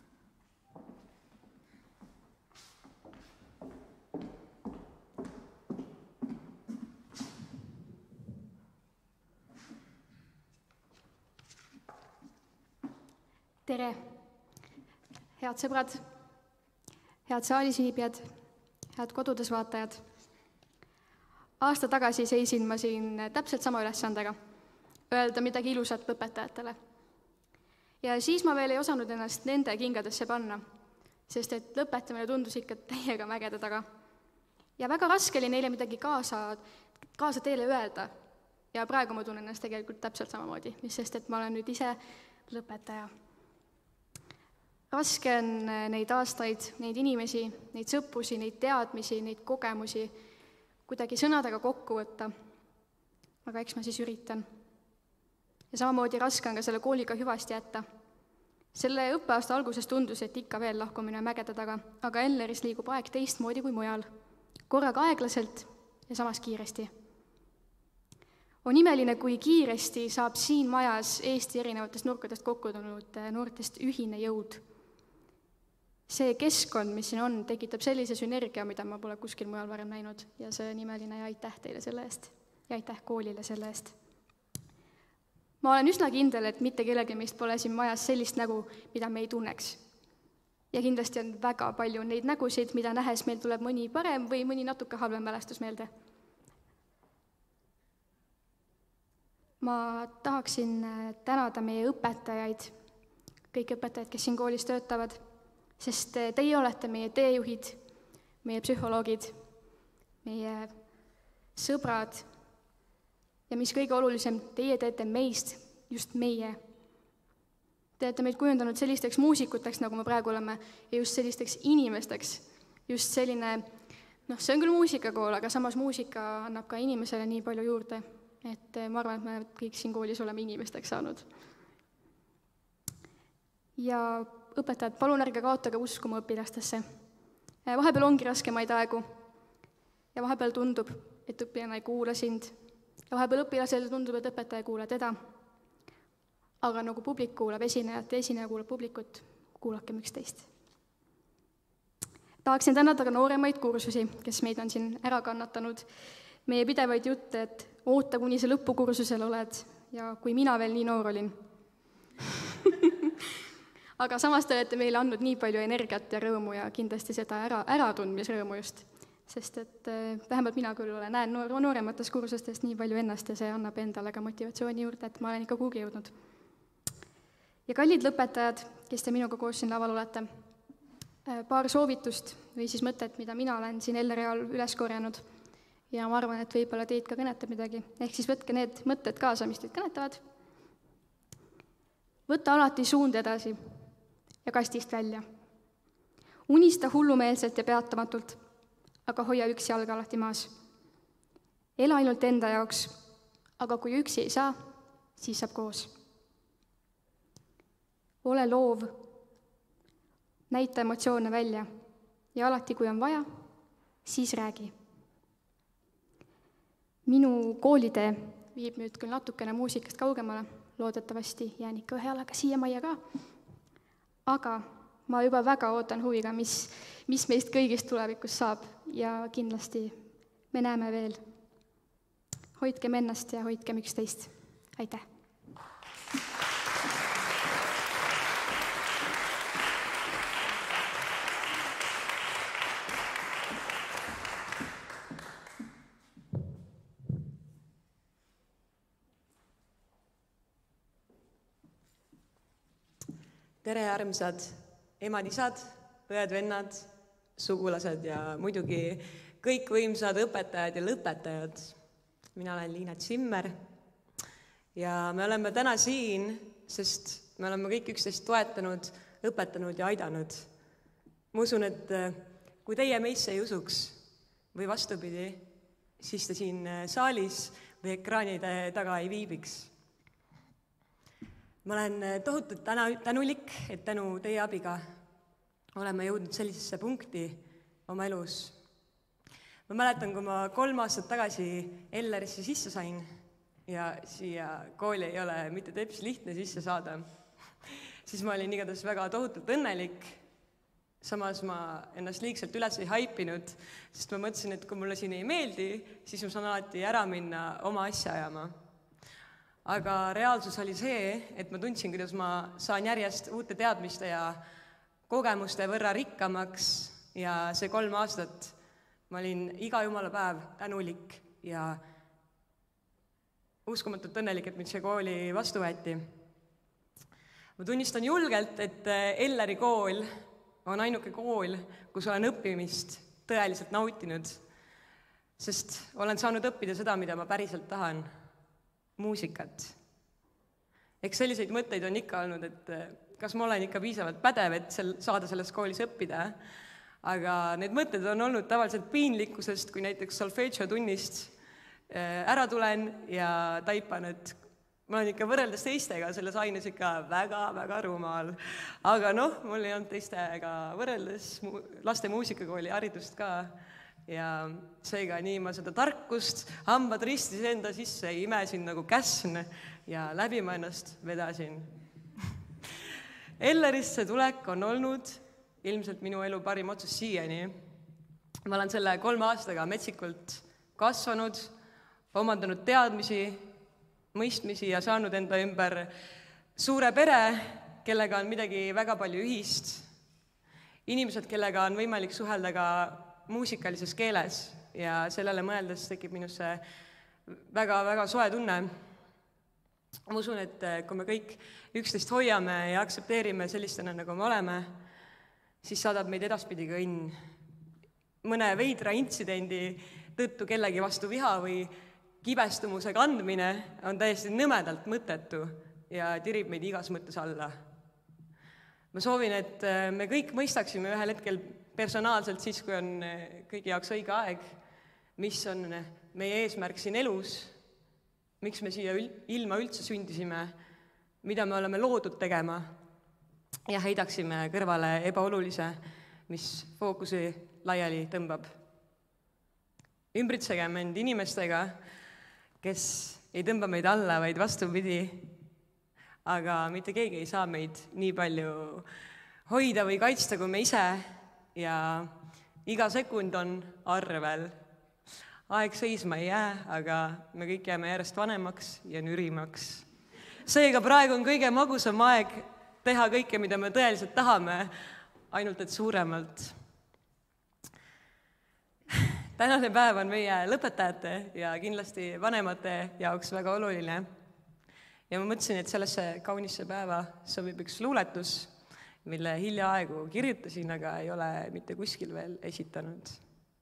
Tere, head sõbrad, head saalis viibijad, head kodudes vaatajad. Aasta tagasi seisin ma siin täpselt sama ülesandega, öelda midagi ilusat õpetajatele. Ja siis ma veel ei osanud ennast nende kingadesse panna, sest et lõpetamine tundus ikka täiega mägede taga. Ja väga raske oli neile midagi kaasa, kaasa teile öelda. Ja praegu ma tunnen ennast tegelikult täpselt samamoodi, mis sest, et ma olen nüüd ise lõpetaja. Raske on neid aastaid, neid inimesi, neid sõprusi, neid teadmisi, neid kogemusi kuidagi sõnadega kokku võtta, aga eks ma siis üritan. Ja samamoodi raske on ka selle kooliga hüvasti jätta. Selle õppeaasta alguses tundus, et ikka veel lahkumine mägede taga, aga Elleris liigub aeg teistmoodi kui mujal. Korraga aeglaselt ja samas kiiresti. On imeline, kui kiiresti saab siin majas Eesti erinevatest nurkadest kokku tulnud noortest ühine jõud. See keskkond, mis siin on, tekitab sellise sünergia, mida ma pole kuskil mujal varem näinud ja see on imeline ja aitäh teile selle eest ja aitäh koolile selle eest. Ma olen üsna kindel, et mitte kellegi meist pole siin majas sellist nägu, mida me ei tunneks. Ja kindlasti on väga palju neid nägusid, mida nähes meil tuleb mõni parem või mõni natuke halvem mälestus meelde. Ma tahaksin tänada meie õpetajaid, kõik õpetajad, kes siin koolis töötavad, sest teie olete meie teejuhid, meie psühholoogid, meie sõbrad ja mis kõige olulisem, teie teete meist just meie. Te olete meid kujundanud sellisteks muusikuteks, nagu me praegu oleme, ja just sellisteks inimesteks. Just selline, noh, see on küll muusikakool, aga samas muusika annab ka inimesele nii palju juurde, et ma arvan, et me kõik siin koolis oleme inimesteks saanud. Ja õpetajad, palun ärge kaotage uskuma õpilastesse. Vahepeal ongi raskemaid aegu ja vahepeal tundub, et õpilane ei kuula sind. Ja vahepeal õpilasele tundub, et õpetaja ei kuula teda. Aga nagu publik kuulab esinejat ja esineja kuulab publikut, kuulakem üksteist. Tahaksin tänada ka nooremaid kursusi, kes meid on siin ära kannatanud. Meie pidevaid jutte, et oota, kuni see lõpukursusel oled ja kui mina veel nii noor olin. Aga samas te olete meile andnud nii palju energiat ja rõõmu ja kindlasti seda ära, äratundmisrõõmu just. Sest et vähemalt mina küll olen, näen noor, nooremates kursustest nii palju ennast ja see annab endale ka motivatsiooni juurde, et ma olen ikka kuhugi jõudnud. ja kallid lõpetajad, kes te minuga koos siin laval olete, paar soovitust või siis mõtet, mida mina olen siin Elleri all üles korjanud ja ma arvan, et võib-olla teid ka kõnetab midagi. Ehk siis võtke need mõtted kaasa, mis teid kõnetavad. Võta alati suund edasi ja kastist välja. Unista hullumeelselt ja peatamatult, aga hoia üks jalg alati maas. Ela ainult enda jaoks, aga kui üksi ei saa, siis saab koos. Ole loov, näita emotsioone välja ja alati, kui on vaja, siis räägi. Minu koolitee viib nüüd küll natukene muusikast kaugemale, loodetavasti jään ikka ühe jalaga siia majja ka, aga ma juba väga ootan huviga, mis, mis meist kõigist tulevikus saab ja kindlasti me näeme veel. Hoidkem ennast ja hoidkem üksteist. Aitäh! Tere, armsad emad-isad, õed-vennad, sugulased ja muidugi kõikvõimsad õpetajad ja lõpetajad. Mina olen Liina Zimmer ja me oleme täna siin, sest me oleme kõik üksteist toetanud, õpetanud ja aidanud. Ma usun, et kui teie meisse ei usuks või vastupidi, siis te siin saalis või ekraanide taga ei viibiks. Ma olen tohutult tänulik, et tänu teie abiga oleme jõudnud sellisesse punkti oma elus. Ma mäletan, kui ma kolm aastat tagasi Ellerisse sisse sain ja siia kooli ei ole mitte teps lihtne sisse saada, siis ma olin igatahes väga tohutult õnnelik. Samas ma ennast liigselt üles ei haipinud, sest ma mõtlesin, et kui mulle siin ei meeldi, siis ma saan alati ära minna oma asja ajama. Aga reaalsus oli see, et ma tundsin, kuidas ma saan järjest uute teadmiste ja kogemuste võrra rikkamaks ja see kolm aastat ma olin iga jumala päev tänulik ja uskumatult õnnelik, et mind see kooli vastu võeti. Ma tunnistan julgelt, et Elleri kool on ainuke kool, kus olen õppimist tõeliselt nautinud, sest olen saanud õppida seda, mida ma päriselt tahan. Muusikat. Eks selliseid mõtteid on ikka olnud, et kas ma olen ikka piisavalt pädev, et sel, saada selles koolis õppida, aga need mõtted on olnud tavaliselt piinlikkusest, kui näiteks solfeggio tunnist ära tulen ja taipan, et ma olen ikka võrreldes teistega selles aines ikka väga-väga rumal. Aga noh, mul ei olnud teistega võrreldes laste muusikakooli haridust ka. Ja seega nii ma seda tarkust hambad ristis enda sisse imesin nagu käsn ja läbi ma ennast vedasin. Ellerisse tulek on olnud ilmselt minu elu parim otsus siiani. Ma olen selle kolme aastaga metsikult kasvanud, omandanud teadmisi, mõistmisi ja saanud enda ümber suure pere, kellega on midagi väga palju ühist. Inimesed, kellega on võimalik suhelda ka muusikalises keeles ja sellele mõeldes tekib minusse väga-väga soe tunne. Ma usun, et kui me kõik üksteist hoiame ja aktsepteerime sellistena, nagu me oleme, siis saadab meid edaspidi ka õnn. Mõne veidra intsidendi tõttu kellegi vastu viha või kibestumuse kandmine on täiesti nõmedalt mõttetu ja tirib meid igas mõttes alla. Ma soovin, et me kõik mõistaksime ühel hetkel personaalselt siis, kui on kõigi jaoks õige aeg, mis on meie eesmärk siin elus, miks me siia ilma üldse sündisime, mida me oleme loodud tegema ja heidaksime kõrvale ebaolulise, mis fookusi laiali tõmbab. Ümbritsegem end inimestega, kes ei tõmba meid alla, vaid vastupidi, aga mitte keegi ei saa meid nii palju hoida või kaitsta kui me ise ja iga sekund on arvel. Aeg seisma ei jää, aga me kõik jääme järjest vanemaks ja nürimaks. Seega praegu on kõige magusam aeg teha kõike, mida me tõeliselt tahame, ainult et suuremalt. Tänane päev on meie lõpetajate ja kindlasti vanemate jaoks väga oluline. ja ma mõtlesin, et sellesse kaunisse päeva sobib üks luuletus, mille hiljaaegu kirjutasin, aga ei ole mitte kuskil veel esitanud.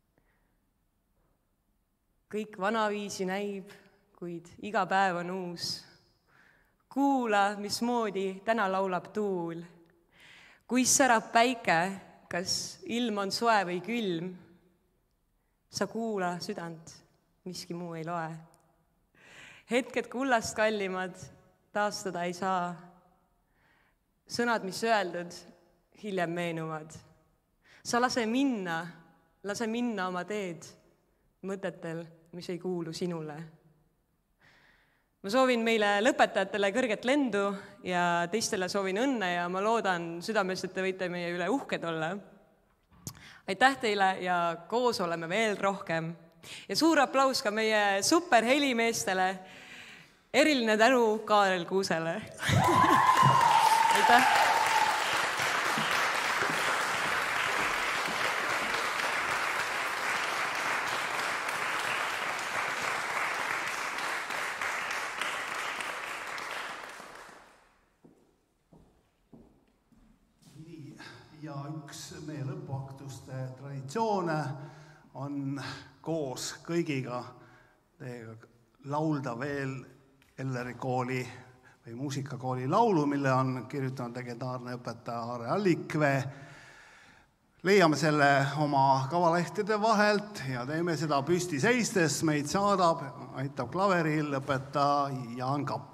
Kõik vanaviisi näib, kuid iga päev on uus. Kuula, mismoodi täna laulab tuul. Kui särab päike, kas ilm on soe või külm, sa kuula südant, miski muu ei loe. Hetked kullast kallimad taastada ei saa. Sõnad, mis öeldud, hiljem meenuvad. Sa lase minna, lase minna oma teed mõtetel, mis ei kuulu sinule. Ma soovin meile lõpetajatele kõrget lendu ja teistele soovin õnne ja ma loodan südamest, et te võite meie üle uhked olla. Aitäh teile ja koos oleme veel rohkem. Ja suur aplaus ka meie super helimeestele. Eriline tänu Kaarel Kuusele. Aitäh! Ja üks meie lõpuaktuste traditsioone on koos kõigiga teiega laulda veel Elleri kooli või muusikakooli laulu, mille on kirjutanud legendaarne õpetaja Aare Allikvee. Leiame selle oma kavalehtede vahelt ja teeme seda püsti seistes. Meid saadab, aitab klaveril õpetaja Jaan Kapp.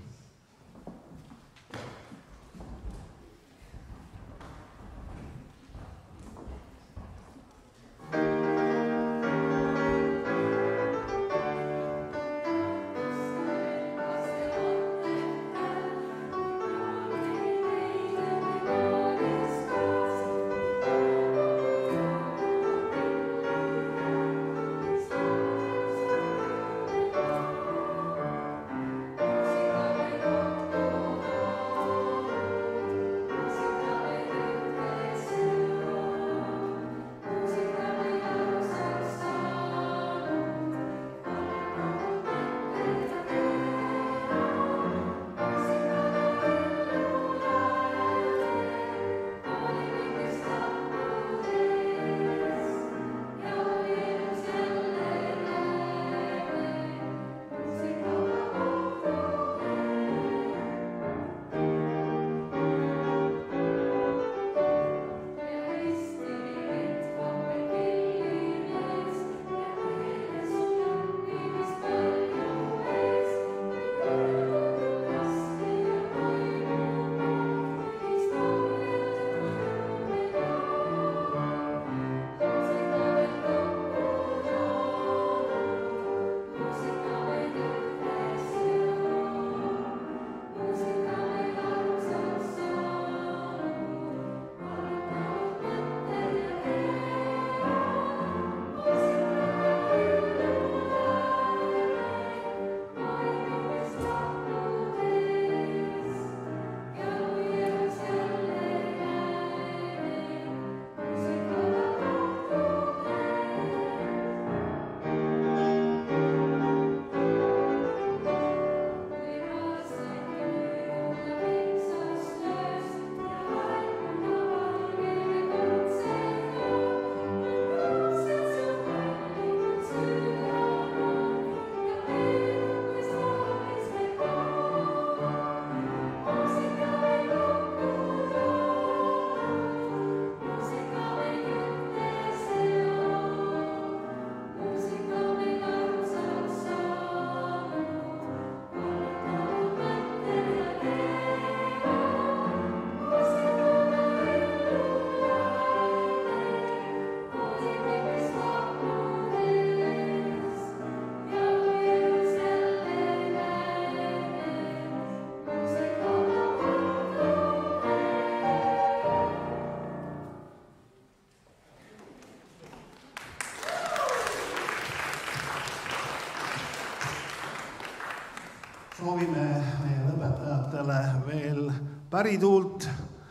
Soovime meie lõpetajatele veel pärituult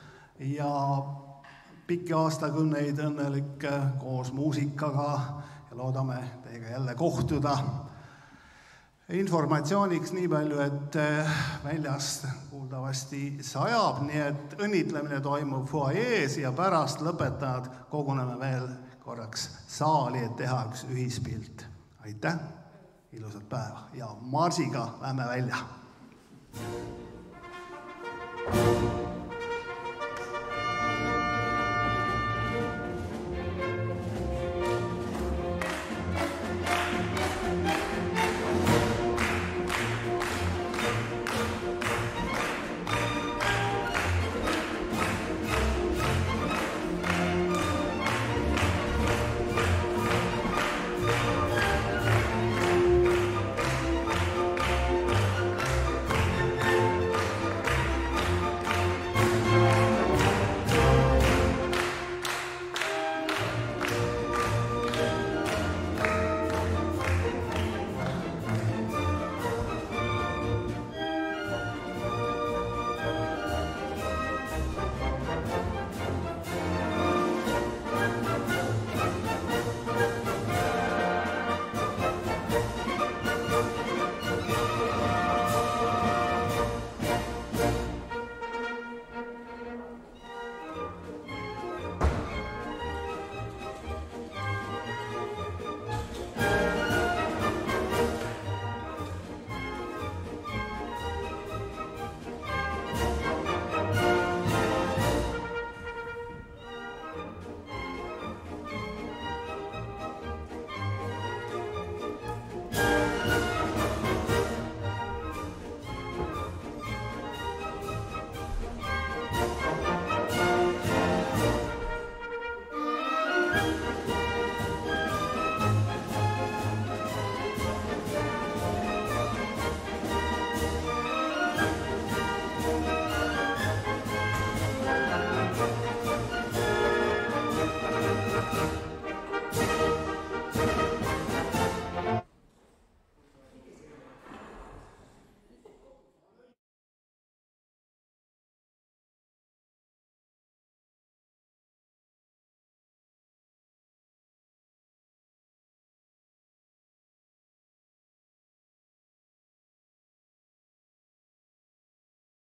ja pikki aastakümneid õnnelikke koos muusikaga ja loodame teiega jälle kohtuda. Informatsiooniks nii palju, et väljast kuuldavasti sajab, nii et õnnitlemine toimub foajees ja pärast lõpetajad koguneme veel korraks saali, et teha üks ühispilt. Aitäh, ilusat päeva ja marsiga lähme välja!